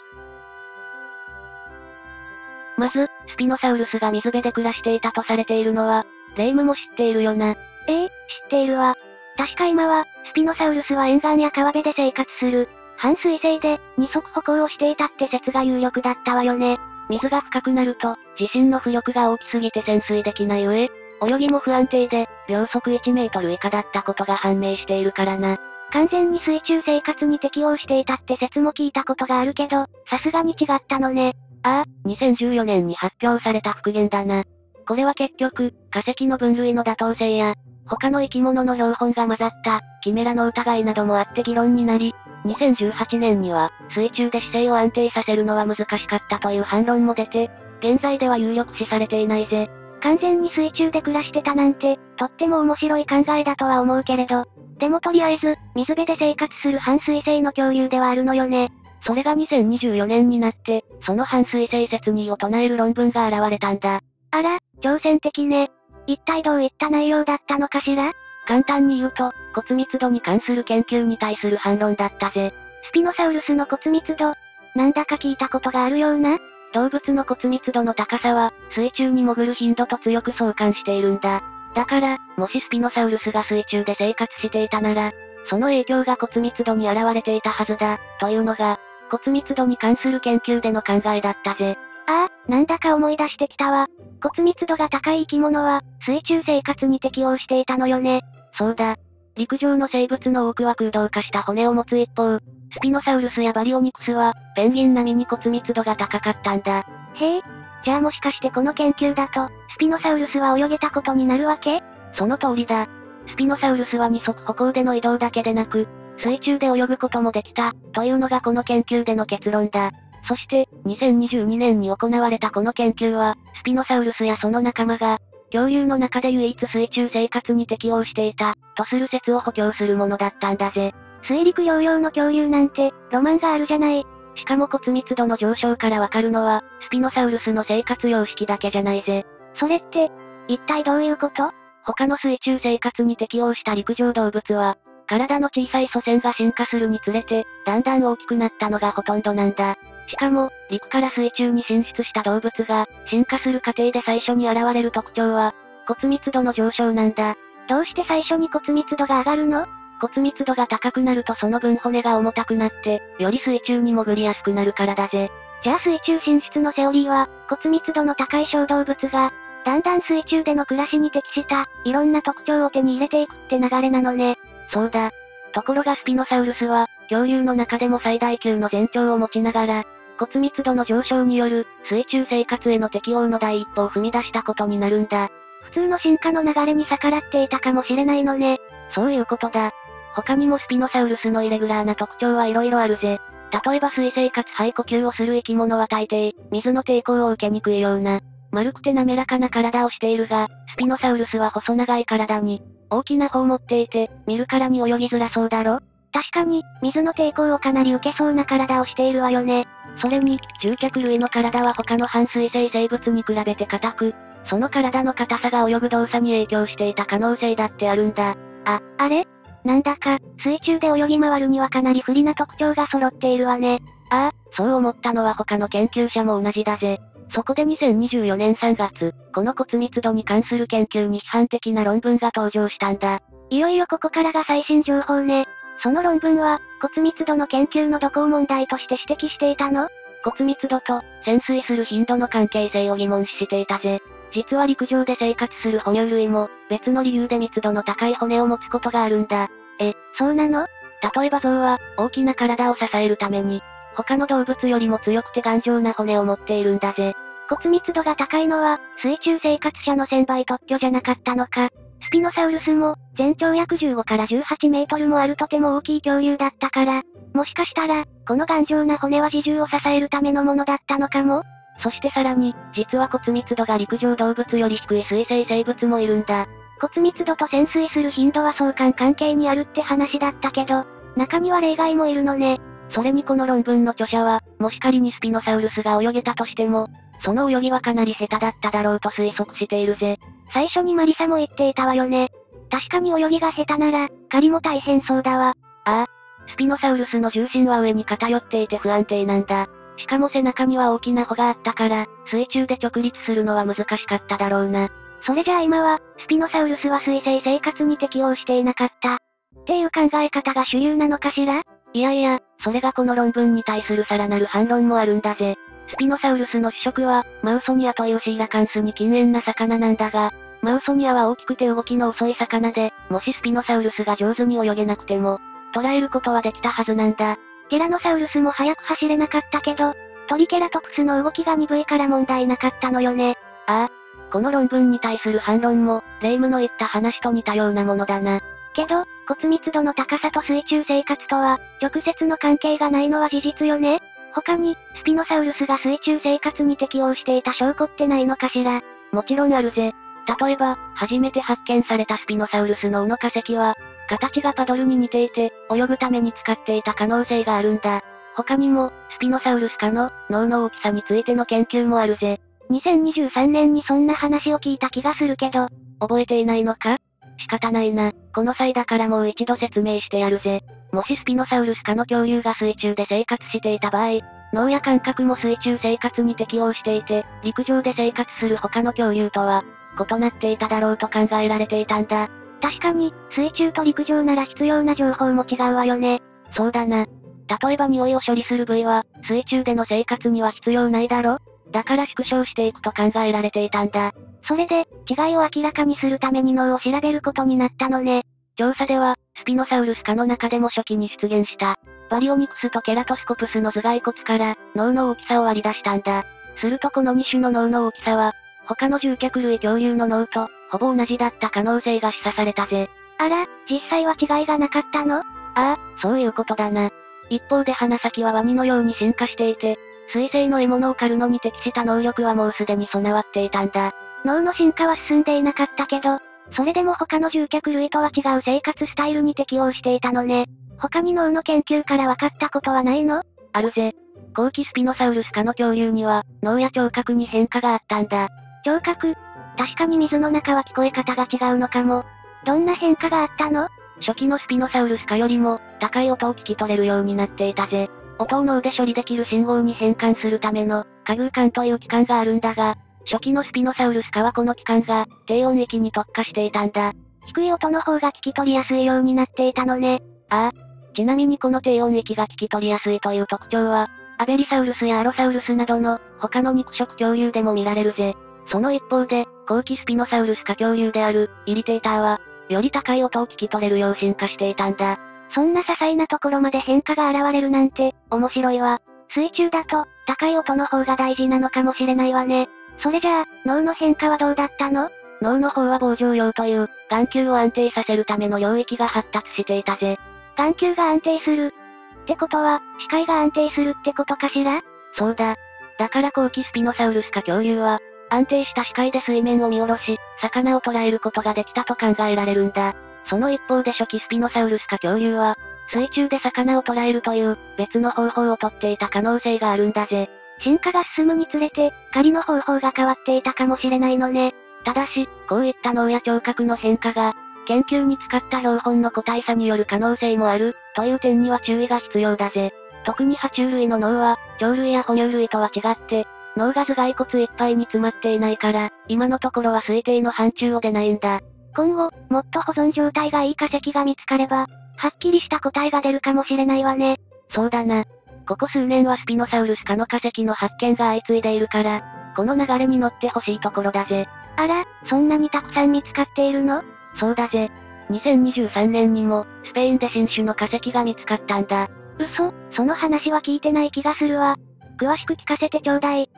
まず、スピノサウルスが水辺で暮らしていたとされているのは、レイムも知っているよな。 ええ、知っているわ。確か今は、スピノサウルスは沿岸や川辺で生活する。半水生で、二足歩行をしていたって説が有力だったわよね。 水が深くなると、自身の浮力が大きすぎて潜水できない上、泳ぎも不安定で、秒速いちメートル以下だったことが判明しているからな。 完全に水中生活に適応していたって説も聞いたことがあるけど、さすがに違ったのね。 ああ、にせんじゅうよねんに発表された復元だな。これは結局、化石の分類の妥当性や、他の生き物の標本が混ざった、キメラの疑いなどもあって議論になり、にせんじゅうはちねんには、水中で姿勢を安定させるのは難しかったという反論も出て、現在では有力視されていないぜ。 完全に水中で暮らしてたなんて、とっても面白い考えだとは思うけれど、でもとりあえず、水辺で生活する半水生の恐竜ではあるのよね。 それがにせんにじゅうよねんになって、その半水生説にを唱える論文が現れたんだ。 あら、挑戦的ね。一体どういった内容だったのかしら？ 簡単に言うと、骨密度に関する研究に対する反論だったぜ。 スピノサウルスの骨密度、なんだか聞いたことがあるような？ 動物の骨密度の高さは、水中に潜る頻度と強く相関しているんだ。だから、もしスピノサウルスが水中で生活していたなら、その影響が骨密度に現れていたはずだ、というのが、骨密度に関する研究での考えだったぜ。 ああ、なんだか思い出してきたわ。骨密度が高い生き物は、水中生活に適応していたのよね。 そうだ。陸上の生物の多くは空洞化した骨を持つ一方、スピノサウルスやバリオニクスは、ペンギン並みに骨密度が高かったんだ。 へえ、じゃあもしかしてこの研究だと、スピノサウルスは泳げたことになるわけ？ その通りだ。スピノサウルスは二足歩行での移動だけでなく、水中で泳ぐこともできた、というのがこの研究での結論だ。そして、にせんにじゅうにねんに行われたこの研究は、スピノサウルスやその仲間が、恐竜の中で唯一水中生活に適応していた、とする説を補強するものだったんだぜ。 水陸両用の恐竜なんて、ロマンがあるじゃない。 しかも骨密度の上昇からわかるのは、スピノサウルスの生活様式だけじゃないぜ。 それって、一体どういうこと？ 他の水中生活に適応した陸上動物は、体の小さい祖先が進化するにつれて、だんだん大きくなったのがほとんどなんだ。しかも、陸から水中に進出した動物が、進化する過程で最初に現れる特徴は、骨密度の上昇なんだ。 どうして最初に骨密度が上がるの？ 骨密度が高くなるとその分骨が重たくなって、より水中に潜りやすくなるからだぜ。 じゃあ水中進出のセオリーは、骨密度の高い小動物が、だんだん水中での暮らしに適した、いろんな特徴を手に入れていくって流れなのね。 そうだ。ところがスピノサウルスは、恐竜の中でも最大級の全長を持ちながら、骨密度の上昇による、水中生活への適応の第一歩を踏み出したことになるんだ。 普通の進化の流れに逆らっていたかもしれないのね。 そういうことだ。 他にもスピノサウルスのイレギュラーな特徴は色々あるぜ。例えば水生かつ肺呼吸をする生き物は大抵、水の抵抗を受けにくいような、丸くて滑らかな体をしているが、スピノサウルスは細長い体に、大きな帆を持っていて、見るからに泳ぎづらそうだろ？ 確かに、水の抵抗をかなり受けそうな体をしているわよね。 それに、獣脚類の体は他の半水生生物に比べて硬く、その体の硬さが泳ぐ動作に影響していた可能性だってあるんだ。 あ、あれ？なんだか、水中で泳ぎ回るにはかなり不利な特徴が揃っているわね。 ああ、そう思ったのは他の研究者も同じだぜ。そこでにせんにじゅうよねんさんがつ、この骨密度に関する研究に批判的な論文が登場したんだ。 いよいよここからが最新情報ね。その論文は、骨密度の研究のどこを問題として指摘していたの？ 骨密度と、潜水する頻度の関係性を疑問視していたぜ。実は陸上で生活する哺乳類も、別の理由で密度の高い骨を持つことがあるんだ。 え、そうなの？ 例えば象は、大きな体を支えるために、他の動物よりも強くて頑丈な骨を持っているんだぜ。 骨密度が高いのは、水中生活者のせんばい特許じゃなかったのか。スピノサウルスも、全長約じゅうごからじゅうはちメートルもあるとても大きい恐竜だったから、もしかしたら、この頑丈な骨は自重を支えるためのものだったのかも？ そしてさらに、実は骨密度が陸上動物より低い水生生物もいるんだ。 骨密度と潜水する頻度は相関関係にあるって話だったけど、中には例外もいるのね。 それにこの論文の著者は、もし仮にスピノサウルスが泳げたとしても、その泳ぎはかなり下手だっただろうと推測しているぜ。 最初にマリサも言っていたわよね。確かに泳ぎが下手なら、狩りも大変そうだわ。 ああ、スピノサウルスの重心は上に偏っていて不安定なんだ。しかも背中には大きな帆があったから、水中で直立するのは難しかっただろうな。 それじゃあ今は、スピノサウルスは水生生活に適応していなかった。っていう考え方が主流なのかしら？ いやいや、それがこの論文に対するさらなる反論もあるんだぜ。スピノサウルスの主食は、マウソニアというシーラカンスに近縁な魚なんだが、マウソニアは大きくて動きの遅い魚で、もしスピノサウルスが上手に泳げなくても、捉えることはできたはずなんだ。 ティラノサウルスも速く走れなかったけど、トリケラトプスの動きが鈍いから問題なかったのよね。 ああ、この論文に対する反論も、レイムの言った話と似たようなものだな。 けど、骨密度の高さと水中生活とは、直接の関係がないのは事実よね。他に、スピノサウルスが水中生活に適応していた証拠ってないのかしら？ もちろんあるぜ。例えば、初めて発見されたスピノサウルスの尾の化石は、形がパドルに似ていて、泳ぐために使っていた可能性があるんだ。他にも、スピノサウルス科の脳の大きさについての研究もあるぜ。 にせんにじゅうさんねんにそんな話を聞いた気がするけど、 覚えていないのか？仕方ないな。この際だからもう一度説明してやるぜ。もしスピノサウルス科の恐竜が水中で生活していた場合、脳や感覚も水中生活に適応していて、陸上で生活する他の恐竜とは、異なっていただろうと考えられていたんだ。 確かに、水中と陸上なら必要な情報も違うわよね。 そうだな。例えば匂いを処理する部位は、水中での生活には必要ないだろ？だから縮小していくと考えられていたんだ。 それで、違いを明らかにするために脳を調べることになったのね。 調査では、スピノサウルス科の中でも初期に出現した、バリオニクスとケラトスコプスの頭蓋骨から、脳の大きさを割り出したんだ。するとこのに種の脳の大きさは、他の獣脚類恐竜の脳と、ほぼ同じだった可能性が示唆されたぜ。 あら、実際は違いがなかったの？ああ、そういうことだな。一方で鼻先はワニのように進化していて、水生の獲物を狩るのに適した能力はもうすでに備わっていたんだ。 脳の進化は進んでいなかったけど、それでも他の獣脚類とは違う生活スタイルに適応していたのね。他に脳の研究から分かったことはないの？ あるぜ。後期スピノサウルス科の恐竜には、脳や聴覚に変化があったんだ。 聴覚？確かに水の中は聞こえ方が違うのかも。どんな変化があったの？ 初期のスピノサウルス科よりも、高い音を聞き取れるようになっていたぜ。音を脳で処理できる信号に変換するための、下偶管という器官があるんだが、初期のスピノサウルス科はこの器官が、低音域に特化していたんだ。 低い音の方が聞き取りやすいようになっていたのね。 ああ。ちなみにこの低音域が聞き取りやすいという特徴は、アベリサウルスやアロサウルスなどの、他の肉食恐竜でも見られるぜ。その一方で、後期スピノサウルス科恐竜である、イリテーターは、より高い音を聞き取れるよう進化していたんだ。 そんな些細なところまで変化が現れるなんて、面白いわ。水中だと、高い音の方が大事なのかもしれないわね。それじゃあ、脳の変化はどうだったの？ 脳の方は棒状葉という、眼球を安定させるための領域が発達していたぜ。 眼球が安定する。ってことは、視界が安定するってことかしら？ そうだ。だから後期スピノサウルス科恐竜は、安定した視界で水面を見下ろし、魚を捕らえることができたと考えられるんだ。その一方で初期スピノサウルス科恐竜は、水中で魚を捕らえるという、別の方法をとっていた可能性があるんだぜ。 進化が進むにつれて、狩りの方法が変わっていたかもしれないのね。 ただし、こういった脳や聴覚の変化が、研究に使った標本の個体差による可能性もある、という点には注意が必要だぜ。特に爬虫類の脳は、鳥類や哺乳類とは違って、脳が頭蓋骨いっぱいに詰まっていないから、今のところは推定の範疇を出ないんだ。 今後、もっと保存状態がいい化石が見つかれば、はっきりした答えが出るかもしれないわね。 そうだな。ここ数年はスピノサウルス科の化石の発見が相次いでいるから、この流れに乗ってほしいところだぜ。 あら、そんなにたくさん見つかっているの？ そうだぜ。にせんにじゅうさんねんにも、スペインで新種の化石が見つかったんだ。 嘘、その話は聞いてない気がするわ。詳しく聞かせてちょうだい。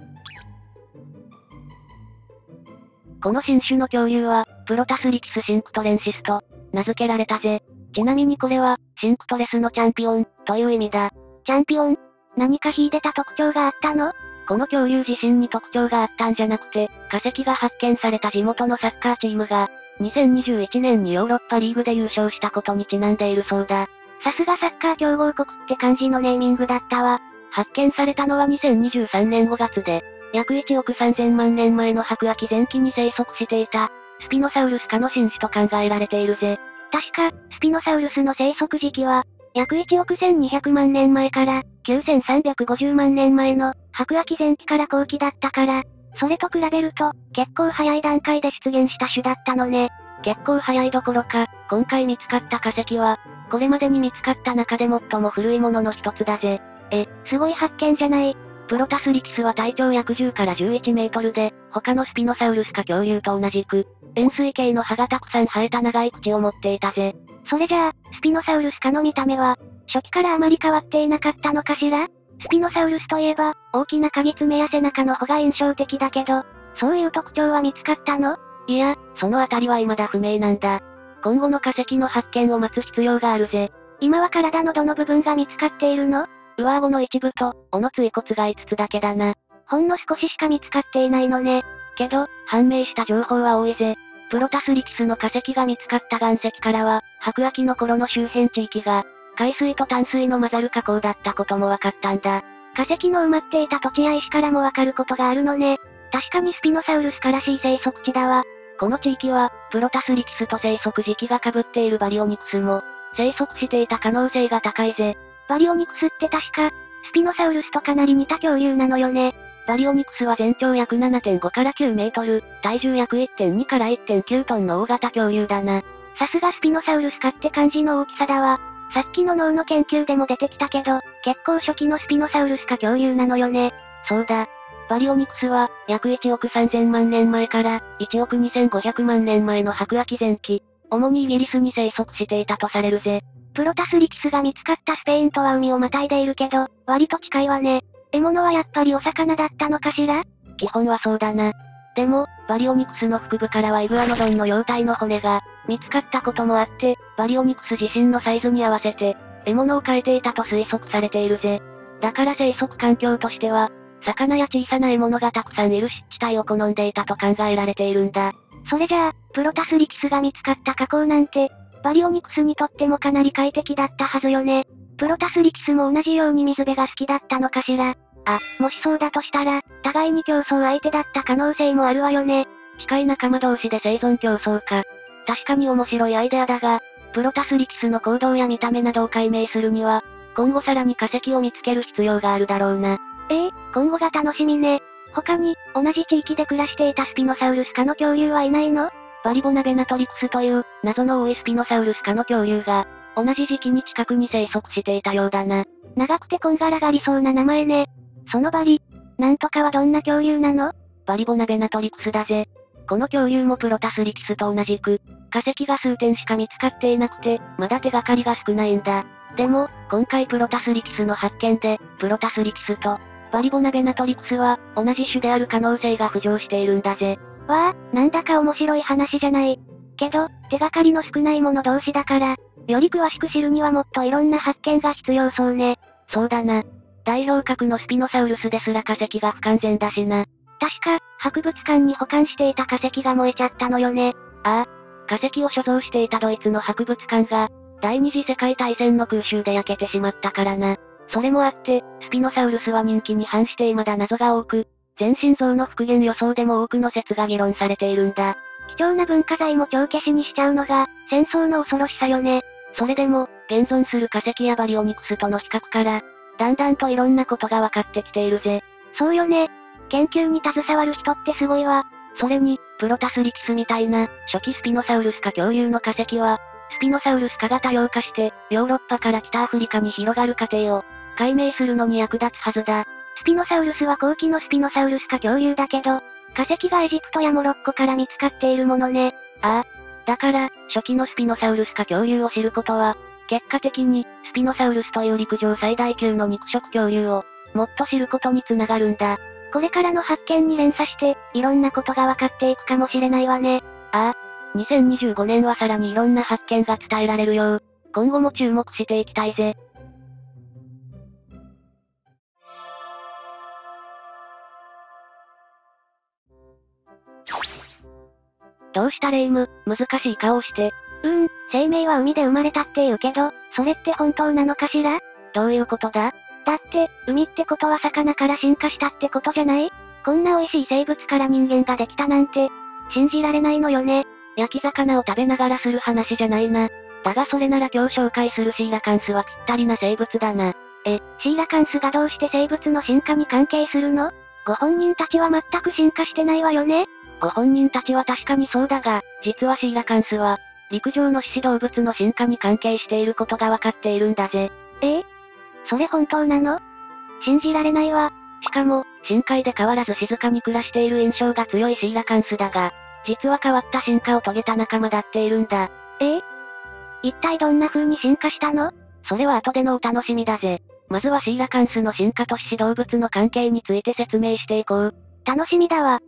この新種の恐竜は、プロタスリキスシンクトレンシスと、名付けられたぜ。ちなみにこれは、シンクトレスのチャンピオン、という意味だ。 チャンピオン？何か秀でた特徴があったの？ この恐竜自身に特徴があったんじゃなくて、化石が発見された地元のサッカーチームが、にせんにじゅういちねんにヨーロッパリーグで優勝したことにちなんでいるそうだ。 さすがサッカー強豪国って感じのネーミングだったわ。 発見されたのはにせんにじゅうさんねんごがつで、約いちおくさんぜんまんねんまえの白亜紀前期に生息していた、スピノサウルス科の新種と考えられているぜ。 確か、スピノサウルスの生息時期は、約いちおくせんにひゃくまんねんまえから、きゅうせんさんびゃくごじゅうまんねんまえの、白亜紀前期から後期だったから、それと比べると、結構早い段階で出現した種だったのね。 結構早いどころか、今回見つかった化石は、これまでに見つかった中で最も古いものの一つだぜ。 え、すごい発見じゃない。 プロタスリキスは体長約じゅうからじゅういちメートルで、他のスピノサウルス科恐竜と同じく、円錐形の歯がたくさん生えた長い口を持っていたぜ。 それじゃあ、スピノサウルス科の見た目は、初期からあまり変わっていなかったのかしら？スピノサウルスといえば、大きな鍵爪や背中の穂が印象的だけど、そういう特徴は見つかったの？ いや、そのあたりは未だ不明なんだ。今後の化石の発見を待つ必要があるぜ。 今は体のどの部分が見つかっているの？ 上顎の一部と、尾の椎骨がいつつだけだな。 ほんの少ししか見つかっていないのね。 けど、判明した情報は多いぜ。プロタスリキスの化石が見つかった岩石からは、白亜紀の頃の周辺地域が、海水と淡水の混ざる河口だったことも分かったんだ。 化石の埋まっていた土地や石からもわかることがあるのね。確かにスピノサウルスからしい生息地だわ。 この地域は、プロタスリキスと生息時期が被っているバリオニクスも、生息していた可能性が高いぜ。 バリオニクスって確か、スピノサウルスとかなり似た恐竜なのよね。 バリオニクスは全長約 ななてんご からきゅうメートル、体重約 いってんに から いってんきゅうトンの大型恐竜だな。 さすがスピノサウルス科って感じの大きさだわ。さっきの脳の研究でも出てきたけど、結構初期のスピノサウルス科恐竜なのよね。 そうだ。バリオニクスは、約いちおくさんぜんまんねんまえから、いちおくにせんごひゃくまんねんまえの白亜紀前期、主にイギリスに生息していたとされるぜ。 プロタスリキスが見つかったスペインとは海をまたいでいるけど、割と近いわね。獲物はやっぱりお魚だったのかしら？ 基本はそうだな。でも、バリオニクスの腹部からはイグアノドンの幼体の骨が、見つかったこともあって、バリオニクス自身のサイズに合わせて、獲物を変えていたと推測されているぜ。だから生息環境としては、魚や小さな獲物がたくさんいる湿地帯を好んでいたと考えられているんだ。 それじゃあ、プロタスリキスが見つかった河口なんて、バリオニクスにとってもかなり快適だったはずよね。プロタスリキスも同じように水辺が好きだったのかしら。あ、もしそうだとしたら、互いに競争相手だった可能性もあるわよね。 近い仲間同士で生存競争か。確かに面白いアイデアだが、プロタスリキスの行動や見た目などを解明するには、今後さらに化石を見つける必要があるだろうな。 ええ、今後が楽しみね。他に、同じ地域で暮らしていたスピノサウルス科の恐竜はいないの？ バリボナベナトリクスという、謎の多いスピノサウルス科の恐竜が、同じ時期に近くに生息していたようだな。 長くてこんがらがりそうな名前ね。そのバリ、なんとかはどんな恐竜なの？ バリボナベナトリクスだぜ。この恐竜もプロタスリキスと同じく、化石が数点しか見つかっていなくて、まだ手がかりが少ないんだ。でも、今回プロタスリキスの発見で、プロタスリキスと、バリボナベナトリクスは、同じ種である可能性が浮上しているんだぜ。 わあ、なんだか面白い話じゃない。けど、手がかりの少ない者同士だから、より詳しく知るにはもっといろんな発見が必要そうね。 そうだな。代表格のスピノサウルスですら化石が不完全だしな。 確か、博物館に保管していた化石が燃えちゃったのよね。 ああ、化石を所蔵していたドイツの博物館が、第二次世界大戦の空襲で焼けてしまったからな。それもあって、スピノサウルスは人気に反して未だ謎が多く、全身像の復元予想でも多くの説が議論されているんだ。 貴重な文化財も帳消しにしちゃうのが、戦争の恐ろしさよね。 それでも、現存する化石やバリオニクスとの比較から、だんだんといろんなことが分かってきているぜ。 そうよね。研究に携わる人ってすごいわ。 それに、プロタスリキスみたいな、初期スピノサウルス科恐竜の化石は、スピノサウルス科が多様化して、ヨーロッパから北アフリカに広がる過程を、解明するのに役立つはずだ。 スピノサウルスは後期のスピノサウルス科恐竜だけど、化石がエジプトやモロッコから見つかっているものね。 ああ。だから、初期のスピノサウルス科恐竜を知ることは、結果的に、スピノサウルスという陸上最大級の肉食恐竜を、もっと知ることにつながるんだ。 これからの発見に連鎖して、いろんなことが分かっていくかもしれないわね。 ああ。にせんにじゅうごねんはさらにいろんな発見が伝えられるよう、今後も注目していきたいぜ。どうしたレイム、難しい顔して。 うーん、生命は海で生まれたって言うけど、それって本当なのかしら？ どういうことだ？ だって、海ってことは魚から進化したってことじゃない？こんな美味しい生物から人間ができたなんて、信じられないのよね。 焼き魚を食べながらする話じゃないな。だがそれなら今日紹介するシーラカンスはぴったりな生物だな。 え、シーラカンスがどうして生物の進化に関係するの？ご本人たちは全く進化してないわよね？ ご本人たちは確かにそうだが、実はシーラカンスは、陸上の獅子動物の進化に関係していることがわかっているんだぜ。 ええ？それ本当なの？信じられないわ。 しかも、深海で変わらず静かに暮らしている印象が強いシーラカンスだが、実は変わった進化を遂げた仲間だっているんだ。 ええ？一体どんな風に進化したの？ それは後でのお楽しみだぜ。まずはシーラカンスの進化と獅子動物の関係について説明していこう。 楽しみだわ。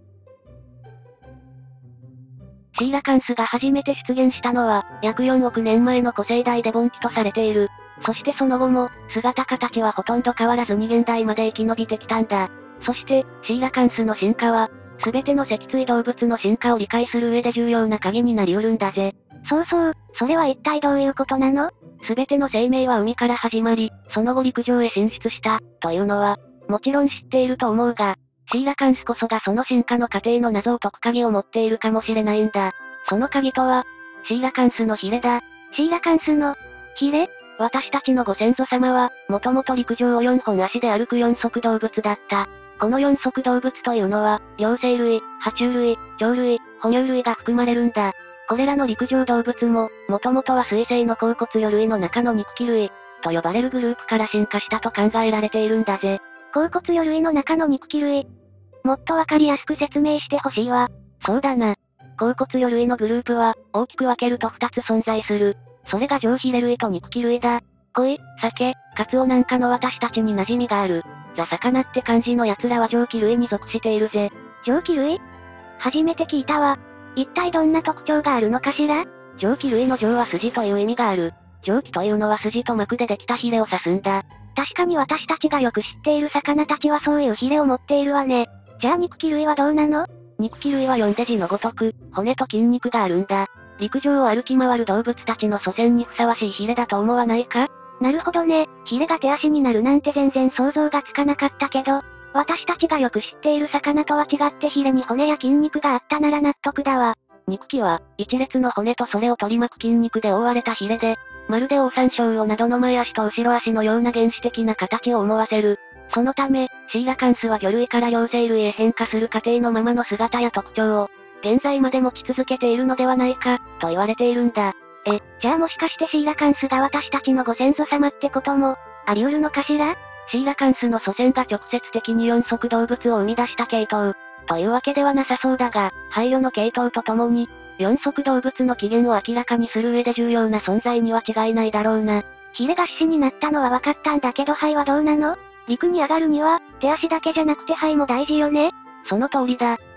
シーラカンスが初めて出現したのは、約よんおくねんまえの古生代デボン期とされている。そしてその後も、姿形はほとんど変わらずに現代まで生き延びてきたんだ。そして、シーラカンスの進化は、すべての脊椎動物の進化を理解する上で重要な鍵になり得るんだぜ。 そうそう、それは一体どういうことなの？ すべての生命は海から始まり、その後陸上へ進出した、というのは、もちろん知っていると思うが、シーラカンスこそがその進化の過程の謎を解く鍵を持っているかもしれないんだ。その鍵とは、シーラカンスのヒレだ。 シーラカンスの、ヒレ？ 私たちのご先祖様は、もともと陸上をよんほん足で歩く四足動物だった。この四足動物というのは、両生類、爬虫類、鳥類、哺乳類が含まれるんだ。これらの陸上動物も、もともとは水生の甲骨魚類の中の肉器類、と呼ばれるグループから進化したと考えられているんだぜ。 甲骨魚類の中の肉器類。もっとわかりやすく説明してほしいわ。 そうだな。甲骨魚類のグループは、大きく分けるとふたつ存在する。それが上ヒレ類と肉器類だ。鯉、鮭、カツオなんかの私たちに馴染みがある。ザ・魚って漢字の奴らは上気類に属しているぜ。 上気類？初めて聞いたわ。一体どんな特徴があるのかしら？ 上気類の上は筋という意味がある。上気というのは筋と膜でできたヒレを指すんだ。 確かに私たちがよく知っている魚たちはそういうヒレを持っているわね。じゃあ肉器類はどうなの？ 肉器類は読んで字のごとく、骨と筋肉があるんだ。陸上を歩き回る動物たちの祖先にふさわしいヒレだと思わないか？ なるほどね。ヒレが手足になるなんて全然想像がつかなかったけど、私たちがよく知っている魚とは違ってヒレに骨や筋肉があったなら納得だわ。 肉器は、一列の骨とそれを取り巻く筋肉で覆われたヒレで、まるでオオサンショウウオなどの前足と後ろ足のような原始的な形を思わせる。そのため、シーラカンスは魚類から両生類へ変化する過程のままの姿や特徴を、現在まで持ち続けているのではないか、と言われているんだ。 え、じゃあもしかしてシーラカンスが私たちのご先祖様ってことも、あり得るのかしら？ シーラカンスの祖先が直接的に四足動物を生み出した系統、というわけではなさそうだが、配慮の系統とともに、四足動物の起源を明らかにする上で重要な存在には違いないだろうな。 ヒレが獅子になったのは分かったんだけど肺はどうなの？陸に上がるには、手足だけじゃなくて肺も大事よね？ その通りだ。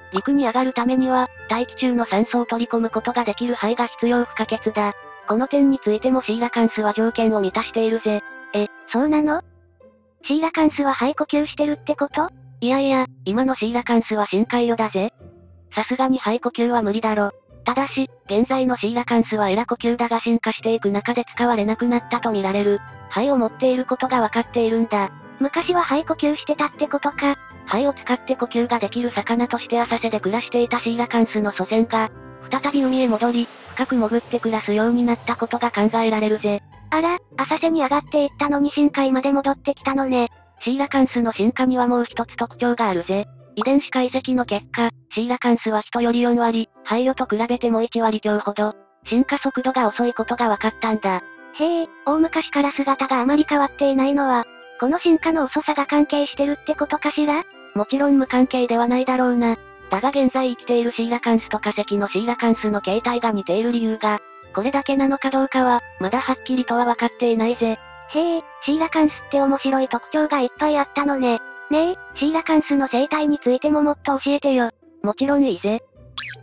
陸に上がるためには、大気中の酸素を取り込むことができる肺が必要不可欠だ。この点についてもシーラカンスは条件を満たしているぜ。 え、そうなの？シーラカンスは肺呼吸してるってこと？ いやいや、今のシーラカンスは深海魚だぜ。さすがに肺呼吸は無理だろ。ただし、現在のシーラカンスはエラ呼吸だが進化していく中で使われなくなったと見られる。肺を持っていることがわかっているんだ。 昔は肺呼吸してたってことか。 肺を使って呼吸ができる魚として浅瀬で暮らしていたシーラカンスの祖先が、再び海へ戻り、深く潜って暮らすようになったことが考えられるぜ。 あら、浅瀬に上がっていったのに深海まで戻ってきたのね。 シーラカンスの進化にはもう一つ特徴があるぜ。遺伝子解析の結果、シーラカンスは人よりよんわり、肺魚と比べてもいちわり強ほど、進化速度が遅いことが分かったんだ。 へえ、大昔から姿があまり変わっていないのは、この進化の遅さが関係してるってことかしら？ もちろん無関係ではないだろうな。だが現在生きているシーラカンスと化石のシーラカンスの形態が似ている理由が、これだけなのかどうかは、まだはっきりとは分かっていないぜ。 へえ、シーラカンスって面白い特徴がいっぱいあったのね。ねえ、シーラカンスの生態についてももっと教えてよ。 もちろんいいぜ。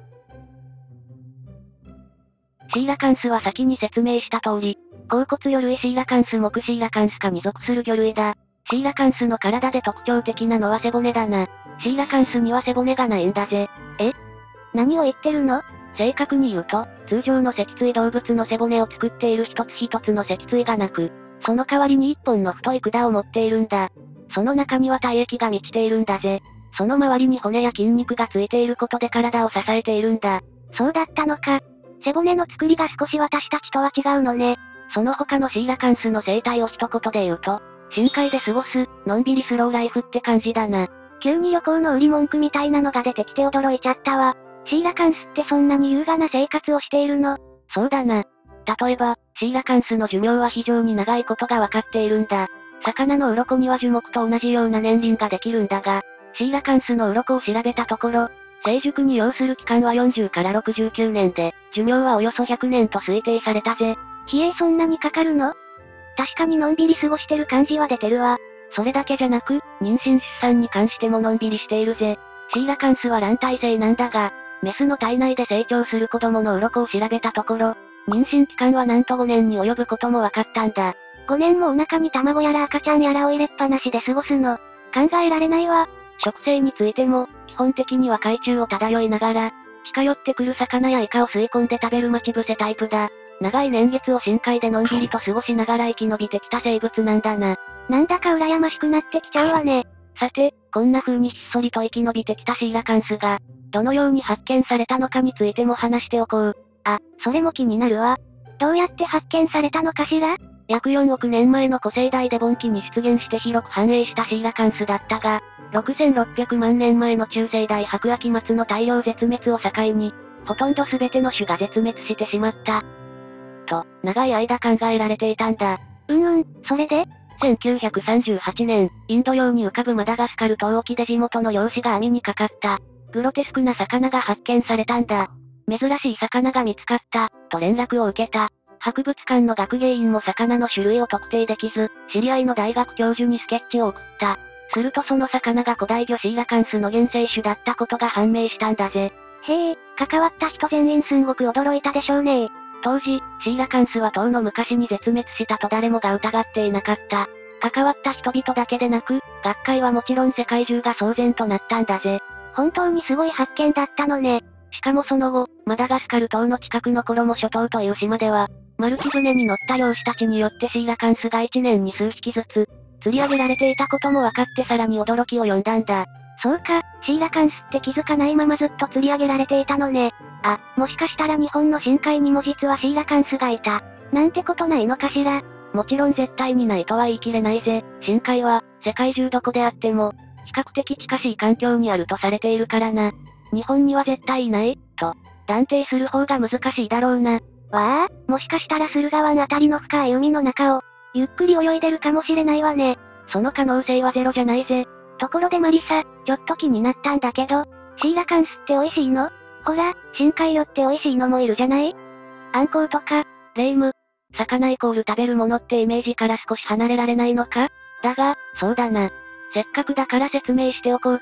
シーラカンスは先に説明した通り、硬骨魚類シーラカンス目シーラカンス科に属する魚類だ。シーラカンスの体で特徴的なのは背骨だな。シーラカンスには背骨がないんだぜ。 え？何を言ってるの？ 正確に言うと、通常の脊椎動物の背骨を作っている一つ一つの脊椎がなく、その代わりに一本の太い管を持っているんだ。その中には体液が満ちているんだぜ。その周りに骨や筋肉がついていることで体を支えているんだ。 そうだったのか。背骨の作りが少し私たちとは違うのね。 その他のシーラカンスの生態を一言で言うと、深海で過ごす、のんびりスローライフって感じだな。 急に旅行の売り文句みたいなのが出てきて驚いちゃったわ。シーラカンスってそんなに優雅な生活をしているの？ そうだな。例えば、シーラカンスの寿命は非常に長いことがわかっているんだ。魚の鱗には樹木と同じような年輪ができるんだが、シーラカンスの鱗を調べたところ、成熟に要する期間はよんじゅうからろくじゅうきゅうねんで、寿命はおよそひゃくねんと推定されたぜ。 ひえ、そんなにかかるの？確かにのんびり過ごしてる感じは出てるわ。 それだけじゃなく、妊娠出産に関してものんびりしているぜ。シーラカンスは卵体性なんだが、メスの体内で成長する子供の鱗を調べたところ、妊娠期間はなんとごねんに及ぶことも分かったんだ。 ごねんもお腹に卵やら赤ちゃんやらを入れっぱなしで過ごすの。考えられないわ。 食性についても、基本的には海中を漂いながら、近寄ってくる魚やイカを吸い込んで食べる待ち伏せタイプだ。長い年月を深海でのんびりと過ごしながら生き延びてきた生物なんだな。 なんだか羨ましくなってきちゃうわね。 さて、こんな風にひっそりと生き延びてきたシーラカンスが、どのように発見されたのかについても話しておこう。 あ、それも気になるわ。どうやって発見されたのかしら？ 約よんおくねんまえの古生代デボン紀に出現して広く繁栄したシーラカンスだったが、ろくせんろっぴゃくまんねんまえの中生代白亜紀末の大量絶滅を境に、ほとんど全ての種が絶滅してしまった。と、長い間考えられていたんだ。 うんうん、それでせんきゅうひゃくさんじゅうはちねん、インド洋に浮かぶマダガスカル島沖で地元の漁師が網にかかった、グロテスクな魚が発見されたんだ。珍しい魚が見つかった、と連絡を受けた。博物館の学芸員も魚の種類を特定できず、知り合いの大学教授にスケッチを送った。するとその魚が古代魚シーラカンスの原生種だったことが判明したんだぜ。 へえ、関わった人全員すんごく驚いたでしょうね。 当時、シーラカンスは遠の昔に絶滅したと誰もが疑っていなかった。関わった人々だけでなく、学会はもちろん世界中が騒然となったんだぜ。 本当にすごい発見だったのね。 しかもその後、マダガスカル島の近くのコロモ諸島という島では、マルチ船に乗った漁師たちによってシーラカンスがいちねんに数匹ずつ、釣り上げられていたことも分かってさらに驚きを呼んだんだ。 そうか、シーラカンスって気づかないままずっと釣り上げられていたのね。あ、もしかしたら日本の深海にも実はシーラカンスがいた。なんてことないのかしら。 もちろん絶対にないとは言い切れないぜ。深海は、世界中どこであっても、比較的近しい環境にあるとされているからな。日本には絶対いない、と、断定する方が難しいだろうな。 わあ、もしかしたら駿河湾あたりの深い海の中を、ゆっくり泳いでるかもしれないわね。 その可能性はゼロじゃないぜ。 ところでマリサ、ちょっと気になったんだけど、シーラカンスって美味しいの？ほら、深海魚って美味しいのもいるじゃない？アンコウとか、 レイム。魚イコール食べるものってイメージから少し離れられないのか？だが、そうだな。せっかくだから説明しておこうか。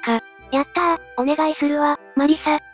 やったー、お願いするわ、マリサ。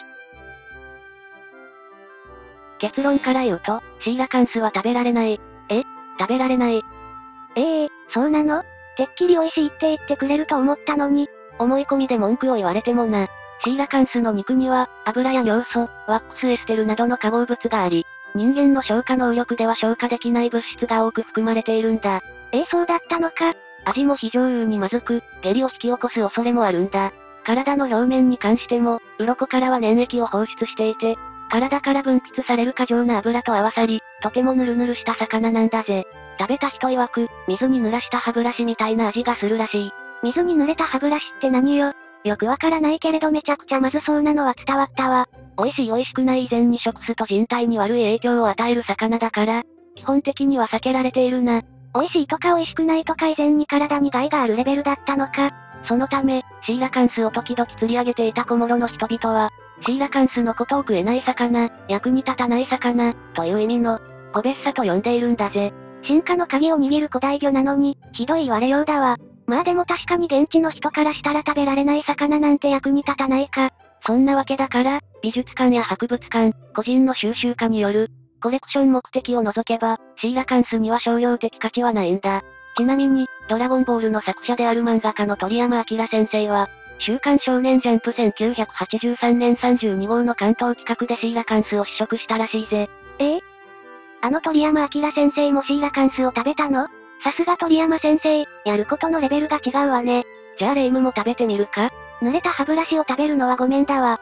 結論から言うと、シーラカンスは食べられない。え食べられない。 ええー、そうなの？てっきり美味しいって言ってくれると思ったのに。 思い込みで文句を言われてもな。シーラカンスの肉には、油や尿素、ワックスエステルなどの化合物があり、人間の消化能力では消化できない物質が多く含まれているんだ。 えー、そうだったのか。 味も非常にまずく、下痢を引き起こす恐れもあるんだ。体の表面に関しても、鱗からは粘液を放出していて、体から分泌される過剰な油と合わさり、とてもヌルヌルした魚なんだぜ。食べた人曰く、水に濡らした歯ブラシみたいな味がするらしい。 水に濡れた歯ブラシって何よ？よくわからないけれどめちゃくちゃまずそうなのは伝わったわ。 美味しい美味しくない以前に食すと人体に悪い影響を与える魚だから、基本的には避けられているな。 美味しいとか美味しくないとか以前に体に害があるレベルだったのか。 そのため、シーラカンスを時々釣り上げていた小諸の人々は、シーラカンスのことを食えない魚、役に立たない魚、という意味の、ゴベッサと呼んでいるんだぜ。 進化の鍵を握る古代魚なのに、ひどい言われようだわ。まあでも確かに現地の人からしたら食べられない魚なんて役に立たないか。 そんなわけだから、美術館や博物館、個人の収集家による、コレクション目的を除けば、シーラカンスには商業的価値はないんだ。ちなみに、ドラゴンボールの作者である漫画家の鳥山明先生は、週刊少年ジャンプせんきゅうひゃくはちじゅうさんねんさんじゅうにごうの関東企画でシーラカンスを試食したらしいぜ。 ええ？あの鳥山明先生もシーラカンスを食べたの？さすが鳥山先生、やることのレベルが違うわね。 じゃあレイムも食べてみるか？ 濡れた歯ブラシを食べるのはごめんだわ。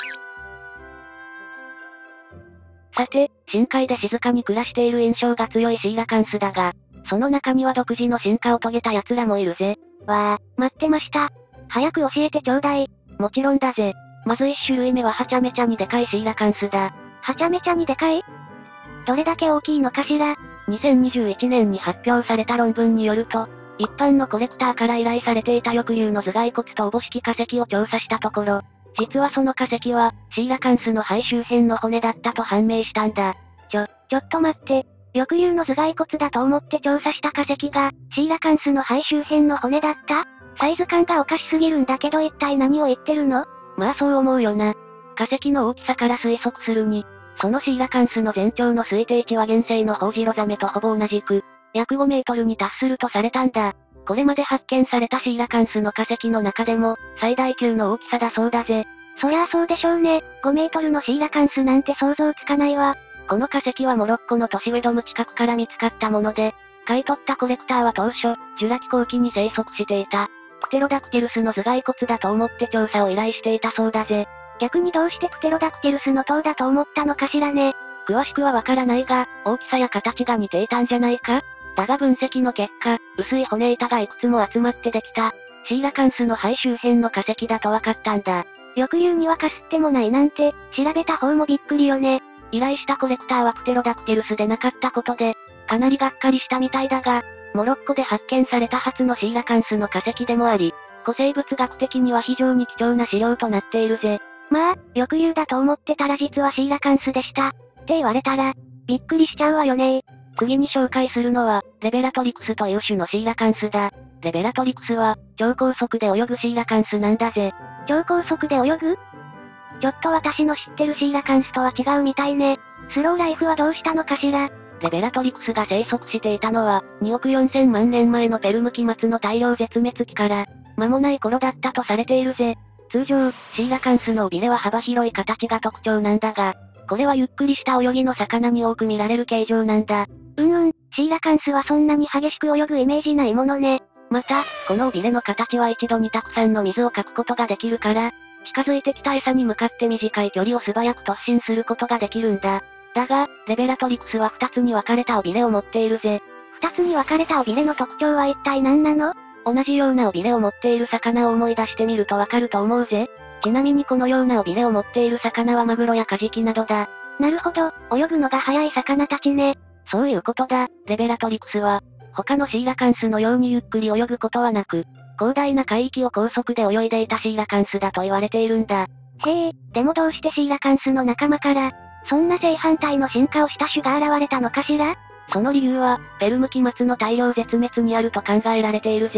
さて、深海で静かに暮らしている印象が強いシーラカンスだが、その中には独自の進化を遂げた奴らもいるぜ。 わー、待ってました。早く教えてちょうだい。 もちろんだぜ。まず一種類目ははちゃめちゃにでかいシーラカンスだ。 はちゃめちゃにでかい？どれだけ大きいのかしら？ にせんにじゅういちねんに発表された論文によると、一般のコレクターから依頼されていた翼竜の頭蓋骨とおぼしき化石を調査したところ、実はその化石は、シーラカンスの肺周辺の骨だったと判明したんだ。 ちょ、ちょっと待って。翼竜の頭蓋骨だと思って調査した化石が、シーラカンスの肺周辺の骨だった？サイズ感がおかしすぎるんだけど一体何を言ってるの？ まあそう思うよな。化石の大きさから推測するに、そのシーラカンスの全長の推定値は現世のホウジロザメとほぼ同じく、約ごメートルに達するとされたんだ。これまで発見されたシーラカンスの化石の中でも、最大級の大きさだそうだぜ。 そりゃあそうでしょうね。ごメートルのシーラカンスなんて想像つかないわ。 この化石はモロッコの都市ウェドム近くから見つかったもので、買い取ったコレクターは当初、ジュラ紀後期に生息していた、プテロダクティルスの頭蓋骨だと思って調査を依頼していたそうだぜ。 逆にどうしてプテロダクティルスの塔だと思ったのかしらね。 詳しくはわからないが、大きさや形が似ていたんじゃないか？だが分析の結果、薄い骨板がいくつも集まってできた、シーラカンスの肺周辺の化石だとわかったんだ。 翼竜にはかすってもないなんて、調べた方もびっくりよね。 依頼したコレクターはプテロダクティルスでなかったことで、かなりがっかりしたみたいだが、モロッコで発見された初のシーラカンスの化石でもあり、古生物学的には非常に貴重な資料となっているぜ。 まあ、翼竜だと思ってたら実はシーラカンスでした。って言われたら、びっくりしちゃうわよね。 次に紹介するのは、レベラトリクスという種のシーラカンスだ。レベラトリクスは、超高速で泳ぐシーラカンスなんだぜ。 超高速で泳ぐ？ちょっと私の知ってるシーラカンスとは違うみたいね。スローライフはどうしたのかしら？ レベラトリクスが生息していたのは、におくよんせんまんねんまえのペルム紀末の大量絶滅期から、間もない頃だったとされているぜ。通常、シーラカンスの尾びれは幅広い形が特徴なんだが、これはゆっくりした泳ぎの魚に多く見られる形状なんだ。 うんうん、シーラカンスはそんなに激しく泳ぐイメージないものね。 また、この尾びれの形は一度にたくさんの水をかくことができるから、近づいてきた餌に向かって短い距離を素早く突進することができるんだ。だが、レベラトリクスは二つに分かれた尾びれを持っているぜ。 二つに分かれた尾びれの特徴は一体何なの？ 同じような尾びれを持っている魚を思い出してみるとわかると思うぜ。ちなみにこのような尾びれを持っている魚はマグロやカジキなどだ。 なるほど、泳ぐのが速い魚たちね。 そういうことだ、レベラトリクスは。他のシーラカンスのようにゆっくり泳ぐことはなく、広大な海域を高速で泳いでいたシーラカンスだと言われているんだ。 へえ、でもどうしてシーラカンスの仲間から、そんな正反対の進化をした種が現れたのかしら？ その理由は、ペルム紀末の大量絶滅にあると考えられているぜ。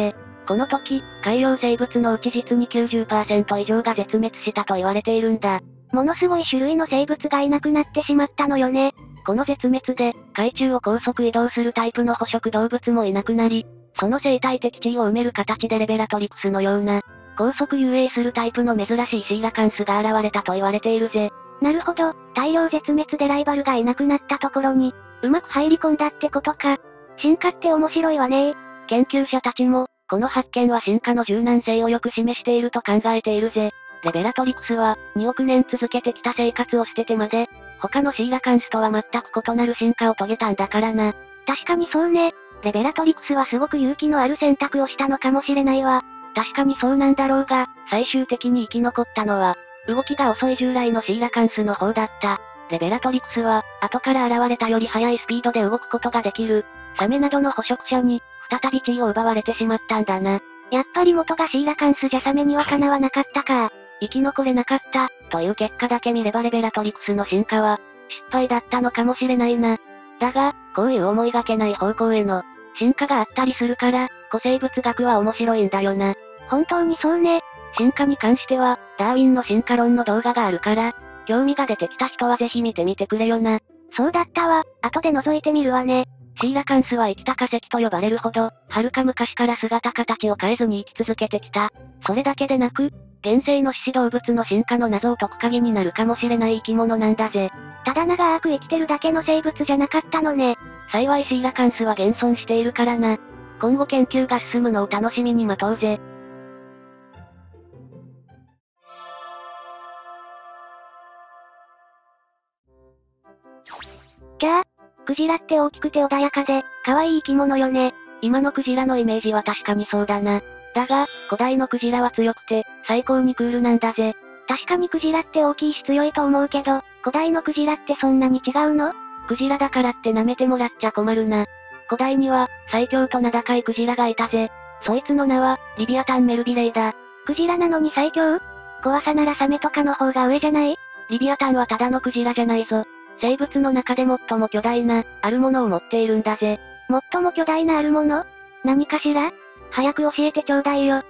この時、海洋生物のうち実に きゅうじゅっパーセント 以上が絶滅したと言われているんだ。 ものすごい種類の生物がいなくなってしまったのよね。 この絶滅で、海中を高速移動するタイプの捕食動物もいなくなり、その生態的地位を埋める形でレベラトリクスのような、高速遊泳するタイプの珍しいシーラカンスが現れたと言われているぜ。 なるほど、大量絶滅でライバルがいなくなったところに、うまく入り込んだってことか。進化って面白いわね。 研究者たちも、この発見は進化の柔軟性をよく示していると考えているぜ。レベラトリクスは、におくねん続けてきた生活を捨ててまで、他のシーラカンスとは全く異なる進化を遂げたんだからな。 確かにそうね。レベラトリクスはすごく勇気のある選択をしたのかもしれないわ。 確かにそうなんだろうが、最終的に生き残ったのは、動きが遅い従来のシーラカンスの方だった。レベラトリクスは、後から現れたより速いスピードで動くことができる、サメなどの捕食者に、再び地位を奪われてしまったんだな。 やっぱり元がシーラカンスじゃサメにはかなわなかったか。 生き残れなかった、という結果だけ見ればレベラトリクスの進化は、失敗だったのかもしれないな。だが、こういう思いがけない方向への、進化があったりするから、古生物学は面白いんだよな。 本当にそうね。 進化に関しては、ダーウィンの進化論の動画があるから、興味が出てきた人はぜひ見てみてくれよな。 そうだったわ、後で覗いてみるわね。 シーラカンスは生きた化石と呼ばれるほど、はるか昔から姿形を変えずに生き続けてきた。それだけでなく、現世の獅子動物の進化の謎を解く鍵になるかもしれない生き物なんだぜ。 ただ長く生きてるだけの生物じゃなかったのね。 幸いシーラカンスは現存しているからな。今後研究が進むのを楽しみに待とうぜ。 じゃあ、クジラって大きくて穏やかで、可愛い生き物よね。 今のクジラのイメージは確かにそうだな。だが、古代のクジラは強くて、最高にクールなんだぜ。 確かにクジラって大きいし強いと思うけど、古代のクジラってそんなに違うの？ クジラだからって舐めてもらっちゃ困るな。古代には、最強と名高いクジラがいたぜ。そいつの名は、リビアタンメルビレイだ。 クジラなのに最強？怖さならサメとかの方が上じゃない？ リビアタンはただのクジラじゃないぞ。生物の中で最も巨大な、あるものを持っているんだぜ。 最も巨大なあるもの？何かしら？早く教えてちょうだいよ。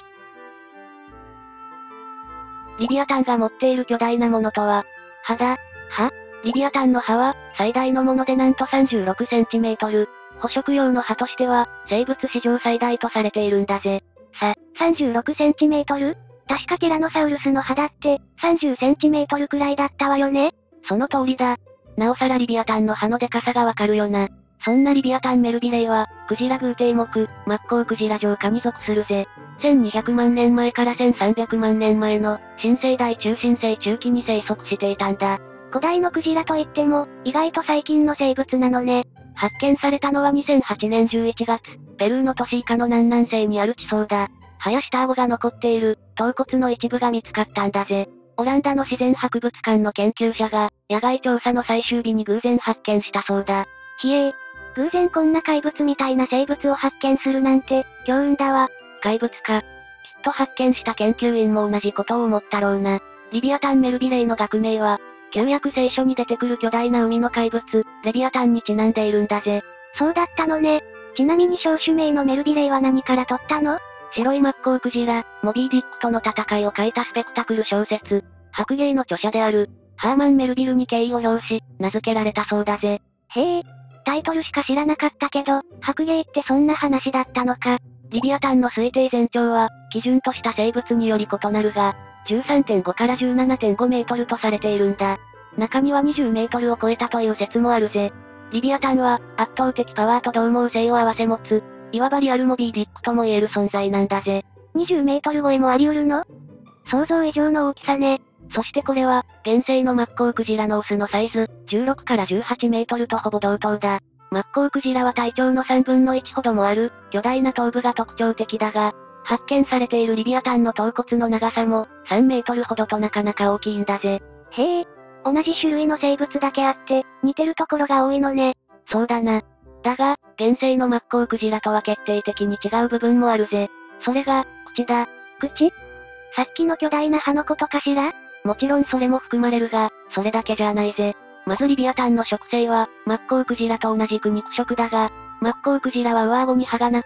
リビアタンが持っている巨大なものとは、歯だ。歯？リビアタンの歯は、最大のものでなんとさんじゅうろくセンチメートル。捕食用の歯としては、生物史上最大とされているんだぜ。 さ、さんじゅうろくセンチメートル？確かティラノサウルスの歯だって、さんじゅっセンチメートルくらいだったわよね？ その通りだ。なおさらリビアタンの歯のでかさがわかるよな。そんなリビアタンメルビレイは、クジラ偶蹄目、マッコウクジラ上科に属するぜ。せんにひゃくまんねんまえからせんさんびゃくまんねんまえの、新生代中新世中期に生息していたんだ。 古代のクジラといっても、意外と最近の生物なのね。 発見されたのはにせんはちねんじゅういちがつ、ペルーの都市以下の南南西にある地層だ。歯や下顎が残っている、頭骨の一部が見つかったんだぜ。オランダの自然博物館の研究者が、野外調査の最終日に偶然発見したそうだ。 ひえー。偶然こんな怪物みたいな生物を発見するなんて、強運だわ。 怪物か。きっと発見した研究員も同じことを思ったろうな。リビアタンメルビレイの学名は、旧約聖書に出てくる巨大な海の怪物、レビアタンにちなんでいるんだぜ。 そうだったのね。ちなみに小種名のメルビレイは何から取ったの？ 白いマッコウクジラ、モビーディックとの戦いを書いたスペクタクル小説、白芸の著者である、ハーマン・メルビルに敬意を表し、名付けられたそうだぜ。 へえ、タイトルしか知らなかったけど、白芸ってそんな話だったのか。 リビアタンの推定全長は、基準とした生物により異なるが、じゅうさんてんごからじゅうななてんごメートルとされているんだ。中にはにじゅうメートルを超えたという説もあるぜ。リビアタンは、圧倒的パワーと獰猛性を併せ持つ、いわばリアルモビーディックとも言える存在なんだぜ。 にじゅうメートル超えもあり得るの？想像以上の大きさね。 そしてこれは、現世のマッコウクジラのオスのサイズ、じゅうろくからじゅうはちメートルとほぼ同等だ。マッコウクジラは体長のさんぶんのいちほどもある、巨大な頭部が特徴的だが、発見されているリビアタンの頭骨の長さも、さんメートルほどとなかなか大きいんだぜ。 へえ、同じ種類の生物だけあって、似てるところが多いのね。 そうだな。だが、現世のマッコウクジラとは決定的に違う部分もあるぜ。それが、口だ。 口？さっきの巨大な歯のことかしら？ もちろんそれも含まれるが、それだけじゃないぜ。まずリビアタンの食性は、マッコウクジラと同じく肉食だが、マッコウクジラは上顎に歯がなく、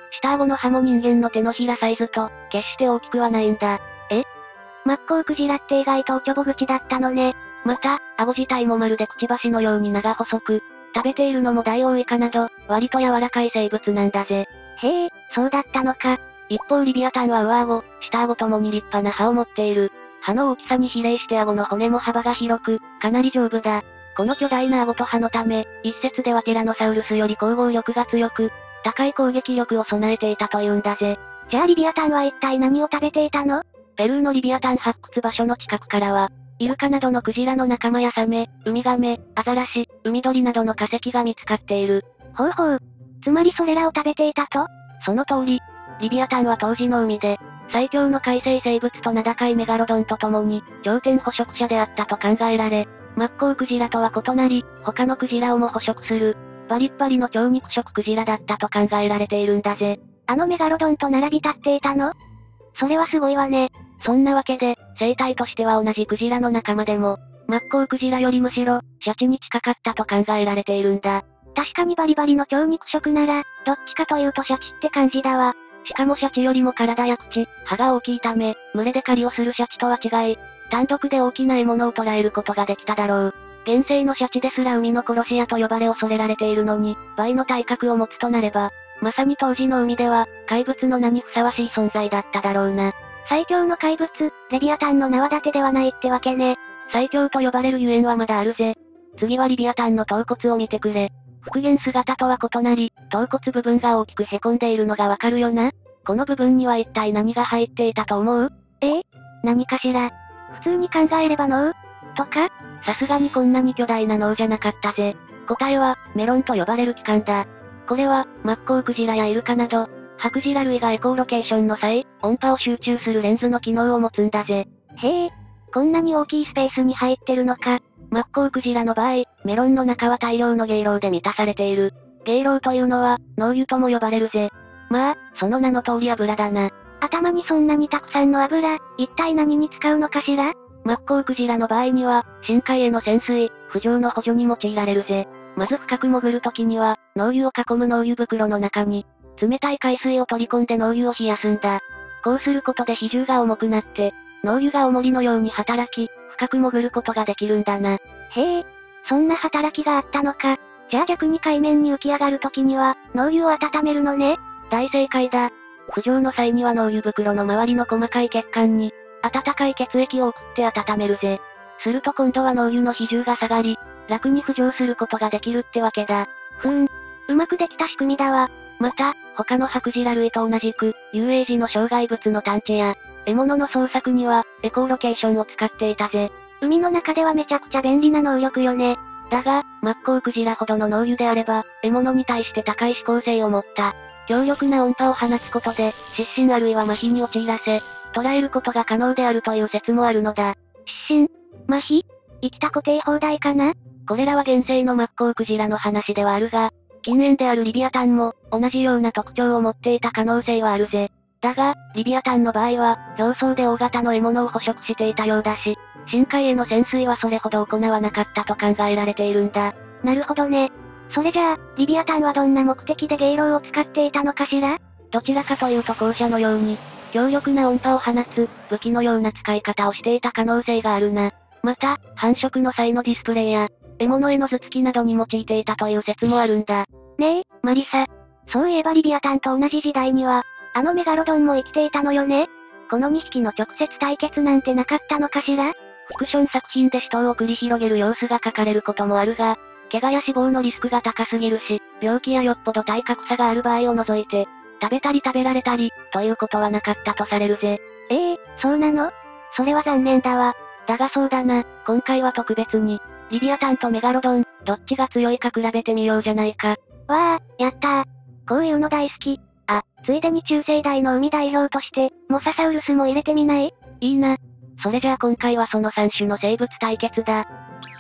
下顎の歯も人間の手のひらサイズと、決して大きくはないんだ。 え？マッコウクジラって意外とおちょぼ口だったのね。 また、顎自体もまるでくちばしのように長細く、食べているのもダイオウイカなど、割と柔らかい生物なんだぜ。 へえ、そうだったのか。 一方リビアタンは上顎、下顎ともに立派な歯を持っている。歯の大きさに比例して顎の骨も幅が広く、かなり丈夫だ。この巨大な顎と歯のため、一説ではティラノサウルスより光合力が強く、高い攻撃力を備えていたというんだぜ。 じゃあリビアタンは一体何を食べていたの？ ペルーのリビアタン発掘場所の近くからは、イルカなどのクジラの仲間やサメ、ウミガメ、アザラシ、海鳥などの化石が見つかっている。 ほうほう。つまりそれらを食べていたと？ その通り。リビアタンは当時の海で、最強の海生生物と名高いメガロドンと共に、頂点捕食者であったと考えられ、マッコウクジラとは異なり、他のクジラをも捕食する、バリッバリの超肉食クジラだったと考えられているんだぜ。 あのメガロドンと並び立っていたの？それはすごいわね。 そんなわけで、生態としては同じクジラの仲間でも、マッコウクジラよりむしろ、シャチに近かったと考えられているんだ。 確かにバリバリの超肉食なら、どっちかというとシャチって感じだわ。 しかもシャチよりも体や口、歯が大きいため、群れで狩りをするシャチとは違い、単独で大きな獲物を捕らえることができただろう。現世のシャチですら海の殺し屋と呼ばれ恐れられているのに、倍の体格を持つとなれば、まさに当時の海では、怪物の名にふさわしい存在だっただろうな。 最強の怪物、レビアタンの縄立てではないってわけね。 最強と呼ばれるゆえんはまだあるぜ。次はリビアタンの頭骨を見てくれ。復元姿とは異なり、頭骨部分が大きく凹んでいるのがわかるよな。この部分には一体何が入っていたと思う？ ええ？何かしら。普通に考えれば脳とか？ さすがにこんなに巨大な脳じゃなかったぜ。答えは、メロンと呼ばれる器官だ。これは、マッコウクジラやイルカなど、ハクジラ類がエコーロケーションの際、音波を集中するレンズの機能を持つんだぜ。 へえ、こんなに大きいスペースに入ってるのか。 マッコウクジラの場合、メロンの中は大量のゲイロウで満たされている。ゲイロウというのは、脳油とも呼ばれるぜ。まあ、その名の通り油だな。 頭にそんなにたくさんの油、一体何に使うのかしら？ マッコウクジラの場合には、深海への潜水、浮上の補助に用いられるぜ。まず深く潜るときには、脳油を囲む脳油袋の中に、冷たい海水を取り込んで脳油を冷やすんだ。こうすることで比重が重くなって、脳油が重りのように働き、深く潜ることができるんだな。 へえ、そんな働きがあったのか。じゃあ逆に海面に浮き上がるときには、脳油を温めるのね。 大正解だ。浮上の際には脳油袋の周りの細かい血管に、温かい血液を送って温めるぜ。すると今度は脳油の比重が下がり、楽に浮上することができるってわけだ。 ふーん。うまくできた仕組みだわ。 また、他のハクジラ類と同じく、遊泳時の障害物の探知や、獲物の捜索には、エコーロケーションを使っていたぜ。 海の中ではめちゃくちゃ便利な能力よね。 だが、マッコウクジラほどの脳油であれば、獲物に対して高い指向性を持った、強力な音波を放つことで、失神あるいは麻痺に陥らせ、捉えることが可能であるという説もあるのだ。 失神？麻痺？生きた固定放題かな？ これらは現世のマッコウクジラの話ではあるが、近縁であるリビアタンも、同じような特徴を持っていた可能性はあるぜ。だが、リビアタンの場合は、表層で大型の獲物を捕食していたようだし、深海への潜水はそれほど行わなかったと考えられているんだ。 なるほどね。それじゃあ、リビアタンはどんな目的でゲイロウを使っていたのかしら？ どちらかというと後者のように、強力な音波を放つ、武器のような使い方をしていた可能性があるな。また、繁殖の際のディスプレイや、獲物への頭突きなどに用いていたという説もあるんだ。 ねえ、マリサ。そういえばリビアタンと同じ時代には、あのメガロドンも生きていたのよね。このにひきの直接対決なんてなかったのかしら？ フィクション作品で死闘を繰り広げる様子が書かれることもあるが、怪我や死亡のリスクが高すぎるし、病気やよっぽど体格差がある場合を除いて、食べたり食べられたり、ということはなかったとされるぜ。 ええ、そうなの？それは残念だわ。 だがそうだな、今回は特別に、リビアタンとメガロドン、どっちが強いか比べてみようじゃないか。 わあ、やったー。こういうの大好き。あ、ついでに中生代の海代表として、モササウルスも入れてみない？ いいな。それじゃあ今回はそのさん種の生物対決だ。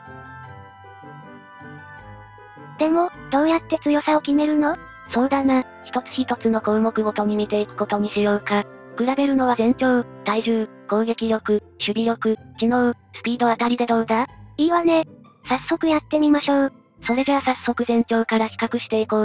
でも、どうやって強さを決めるの？ そうだな、一つ一つの項目ごとに見ていくことにしようか。比べるのは全長、体重、攻撃力、守備力、知能、スピードあたりでどうだ？ いいわね。早速やってみましょう。 それじゃあ早速全長から比較していこう。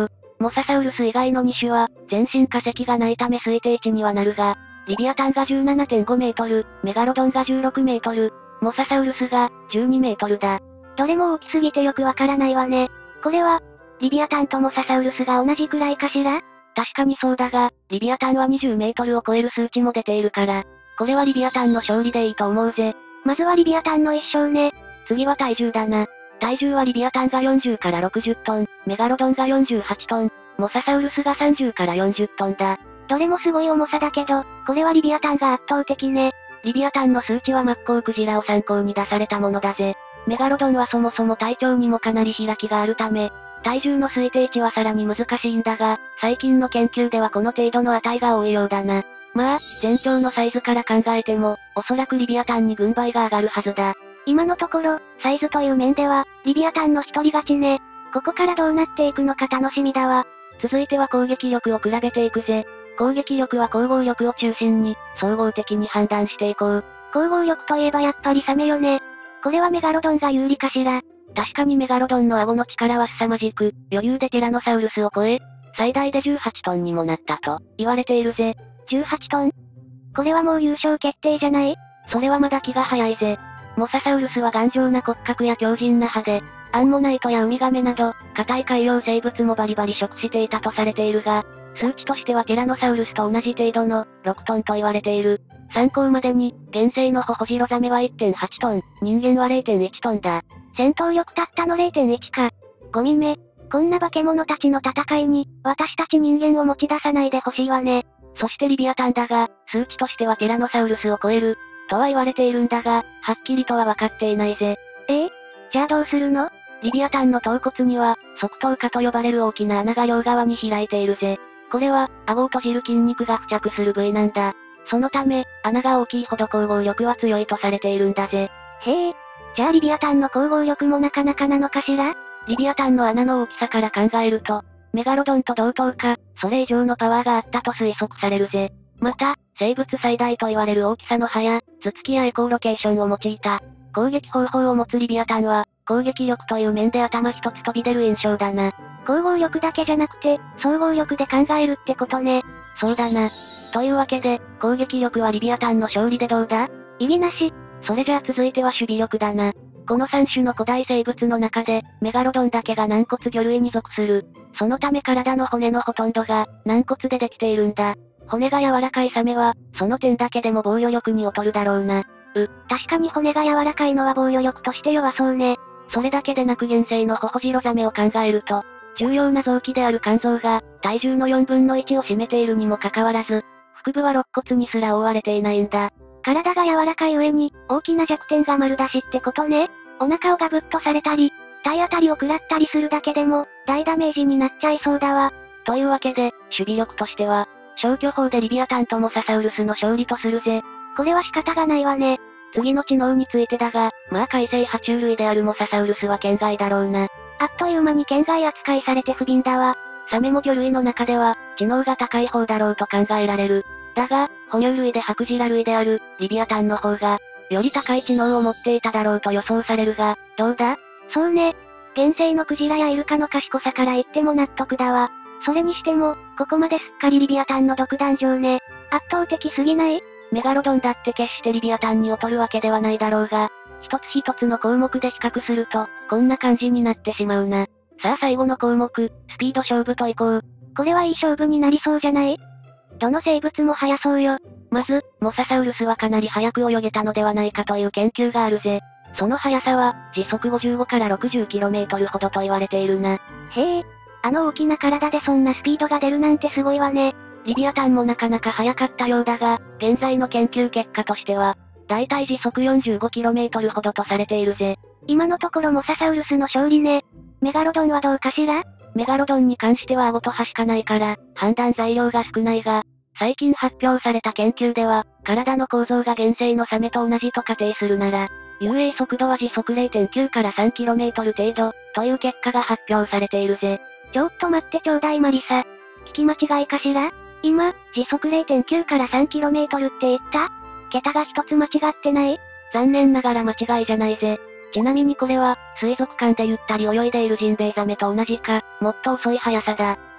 モササウルス以外のに種は、全身化石がないため推定値にはなるが、リビアタンが じゅうななてんごメートル、メガロドンがじゅうろくメートル、モササウルスがじゅうにメートルだ。 どれも大きすぎてよくわからないわね。これは、リビアタンとモササウルスが同じくらいかしら？ 確かにそうだが、リビアタンはにじゅうメートルを超える数値も出ているから、これはリビアタンの勝利でいいと思うぜ。 まずはリビアタンの一勝ね。 次は体重だな。体重はリビアタンがよんじゅうからろくじゅっトン、メガロドンがよんじゅうはちトン、モササウルスがさんじゅうからよんじゅっトンだ。 どれもすごい重さだけど、これはリビアタンが圧倒的ね。 リビアタンの数値はマッコウクジラを参考に出されたものだぜ。メガロドンはそもそも体長にもかなり開きがあるため、体重の推定値はさらに難しいんだが、最近の研究ではこの程度の値が多いようだな。まあ、全長のサイズから考えても、おそらくリビアタンに軍配が上がるはずだ。 今のところ、サイズという面では、リビアタンの一人勝ちね。ここからどうなっていくのか楽しみだわ。 続いては攻撃力を比べていくぜ。攻撃力は攻防力を中心に、総合的に判断していこう。 攻防力といえばやっぱりサメよね。これはメガロドンが有利かしら。 確かにメガロドンの顎の力は凄まじく、余裕でティラノサウルスを超え、最大でじゅうはちトンにもなったと、言われているぜ。 じゅうはちトン？これはもう優勝決定じゃない？ それはまだ気が早いぜ。モササウルスは頑丈な骨格や強靭な歯で、アンモナイトやウミガメなど、硬い海洋生物もバリバリ食していたとされているが、数値としてはティラノサウルスと同じ程度の、ろくトンと言われている。参考までに、現生のホホジロザメは いってんはちトン、人間は れいてんいちトンだ。 戦闘力たったの れいてんいち か。ゴミめ。こんな化け物たちの戦いに、私たち人間を持ち出さないでほしいわね。 そしてリビアタンだが、数値としてはティラノサウルスを超える、とは言われているんだが、はっきりとは分かっていないぜ。 ええ？じゃあどうするの？ リビアタンの頭骨には、側頭下と呼ばれる大きな穴が両側に開いているぜ。これは、顎を閉じる筋肉が付着する部位なんだ。そのため、穴が大きいほど攻防力は強いとされているんだぜ。 へえ。じゃあリビアタンの攻防力もなかなかなのかしら？ リビアタンの穴の大きさから考えると、メガロドンと同等か、それ以上のパワーがあったと推測されるぜ。また、生物最大と言われる大きさの歯や、頭突きやエコーロケーションを用いた、攻撃方法を持つリビアタンは、攻撃力という面で頭一つ飛び出る印象だな。 攻防力だけじゃなくて、総合力で考えるってことね。 そうだな。というわけで、攻撃力はリビアタンの勝利でどうだ？ 意義なし。 それじゃあ続いては守備力だな。このさん種の古代生物の中で、メガロドンだけが軟骨魚類に属する。そのため体の骨のほとんどが、軟骨でできているんだ。骨が柔らかいサメは、その点だけでも防御力に劣るだろうな。 う、確かに骨が柔らかいのは防御力として弱そうね。 それだけでなく現生のホホジロザメを考えると、重要な臓器である肝臓が、体重のよんぶんのいちを占めているにもかかわらず、腹部は肋骨にすら覆われていないんだ。 体が柔らかい上に、大きな弱点が丸出しってことね。お腹をガブッとされたり、体当たりを食らったりするだけでも、大ダメージになっちゃいそうだわ。 というわけで、守備力としては、消去法でリビアタンとモササウルスの勝利とするぜ。 これは仕方がないわね。 次の知能についてだが、まあ海生爬虫類であるモササウルスは圏外だろうな。 あっという間に圏外扱いされて不憫だわ。 サメも魚類の中では、知能が高い方だろうと考えられる。だが、哺乳類でハクジラ類である、リビアタンの方が、より高い知能を持っていただろうと予想されるが、どうだ？ そうね。現生のクジラやイルカの賢さから言っても納得だわ。それにしても、ここまですっかりリビアタンの独壇場ね。圧倒的すぎない？ メガロドンだって決してリビアタンに劣るわけではないだろうが、一つ一つの項目で比較すると、こんな感じになってしまうな。さあ最後の項目、スピード勝負といこう。 これはいい勝負になりそうじゃない？どの生物も速そうよ。 まず、モササウルスはかなり速く泳げたのではないかという研究があるぜ。その速さは、時速ごじゅうごからろくじゅうキロメートルほどと言われているな。 へえ、あの大きな体でそんなスピードが出るなんてすごいわね。 リビアタンもなかなか速かったようだが、現在の研究結果としては、だいたい時速 よんじゅうごキロメートル ほどとされているぜ。 今のところモササウルスの勝利ね。メガロドンはどうかしら？ メガロドンに関しては顎と歯しかないから、判断材料が少ないが、最近発表された研究では、体の構造が現生のサメと同じと仮定するなら、遊泳速度は時速 れいてんきゅうからさんキロメートル 程度、という結果が発表されているぜ。 ちょっと待ってちょうだいマリサ。聞き間違いかしら？今、時速 れいてんきゅうからさんキロメートル って言った？桁が一つ間違ってない？ 残念ながら間違いじゃないぜ。ちなみにこれは、水族館でゆったり泳いでいるジンベエザメと同じか、もっと遅い速さだ。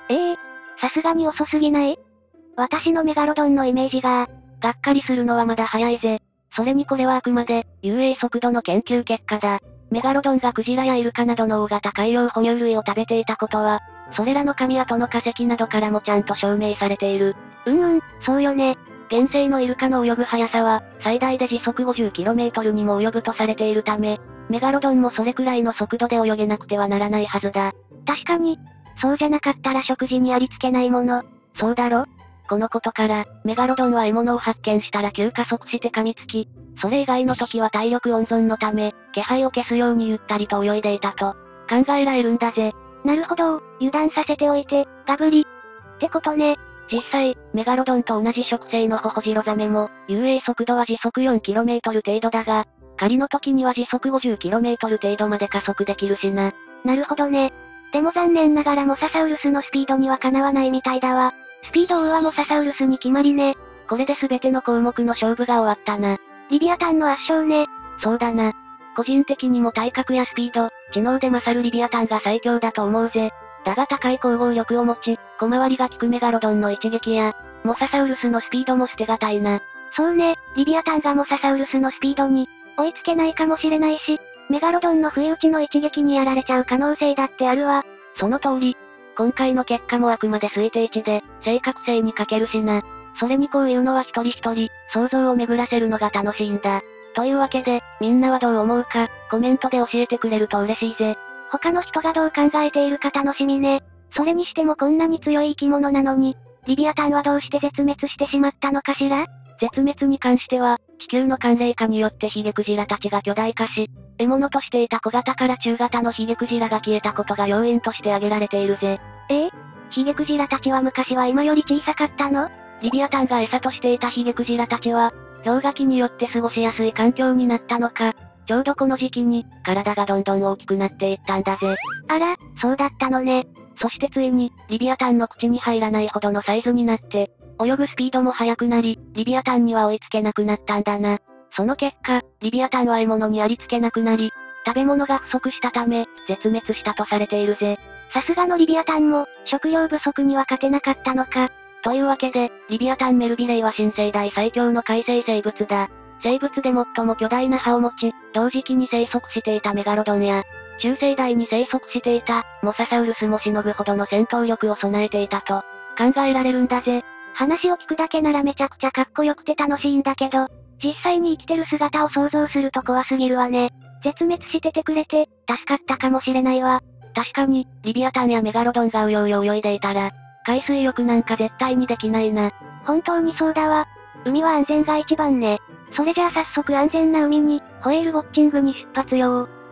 ええー、さすがに遅すぎない？私のメガロドンのイメージが、 がっかりするのはまだ早いぜ。それにこれはあくまで、遊泳速度の研究結果だ。メガロドンがクジラやイルカなどの大型海洋哺乳類を食べていたことは、それらの噛跡の化石などからもちゃんと証明されている。 うんうん、そうよね。 現世のイルカの泳ぐ速さは、最大で時速 ごじゅっキロメートル にも及ぶとされているため、メガロドンもそれくらいの速度で泳げなくてはならないはずだ。 確かに、そうじゃなかったら食事にありつけないもの。 そうだろ？このことから、メガロドンは獲物を発見したら急加速して噛みつき、それ以外の時は体力温存のため、気配を消すようにゆったりと泳いでいたと、考えられるんだぜ。 なるほど、油断させておいて、ガブリ。ってことね。 実際、メガロドンと同じ食性のホホジロザメも、遊泳速度は時速 よんキロメートル 程度だが、狩りの時には時速 ごじゅっキロメートル 程度まで加速できるしな。 なるほどね。でも残念ながらモササウルスのスピードにはかなわないみたいだわ。スピード王はモササウルスに決まりね。 これで全ての項目の勝負が終わったな。 リビアタンの圧勝ね。 そうだな。個人的にも体格やスピード、知能で勝るリビアタンが最強だと思うぜ。だが高い攻防力を持ち、小回りが利くメガロドンの一撃や、モササウルスのスピードも捨てがたいな。 そうね、リビアタンがモササウルスのスピードに、追いつけないかもしれないし、メガロドンの不意打ちの一撃にやられちゃう可能性だってあるわ。 その通り。今回の結果もあくまで推定値で、正確性に欠けるしな。それにこういうのは一人一人、想像を巡らせるのが楽しいんだ。というわけで、みんなはどう思うか、コメントで教えてくれると嬉しいぜ。 他の人がどう考えているか楽しみね。それにしてもこんなに強い生き物なのに、リビアタンはどうして絶滅してしまったのかしら？ 絶滅に関しては、地球の寒冷化によってヒゲクジラたちが巨大化し、獲物としていた小型から中型のヒゲクジラが消えたことが要因として挙げられているぜ。 ええ？ヒゲクジラたちは昔は今より小さかったの？ リビアタンが餌としていたヒゲクジラたちは、氷河期によって過ごしやすい環境になったのか、ちょうどこの時期に、体がどんどん大きくなっていったんだぜ。 あら、そうだったのね。 そしてついに、リビアタンの口に入らないほどのサイズになって、泳ぐスピードも速くなり、リビアタンには追いつけなくなったんだな。その結果、リビアタンは獲物にありつけなくなり、食べ物が不足したため、絶滅したとされているぜ。 さすがのリビアタンも、食料不足には勝てなかったのか。 というわけで、リビアタンメルビレイは新生代最強の海生生物だ。生物で最も巨大な歯を持ち、同時期に生息していたメガロドンや、中生代に生息していた、モササウルスもしのぐほどの戦闘力を備えていたと、考えられるんだぜ。 話を聞くだけならめちゃくちゃかっこよくて楽しいんだけど、実際に生きてる姿を想像すると怖すぎるわね。絶滅しててくれて、助かったかもしれないわ。 確かに、リビアタンやメガロドンがうようよ泳いでいたら、海水浴なんか絶対にできないな。 本当にそうだわ。海は安全が一番ね。それじゃあ早速安全な海に、ホエールウォッチングに出発よー。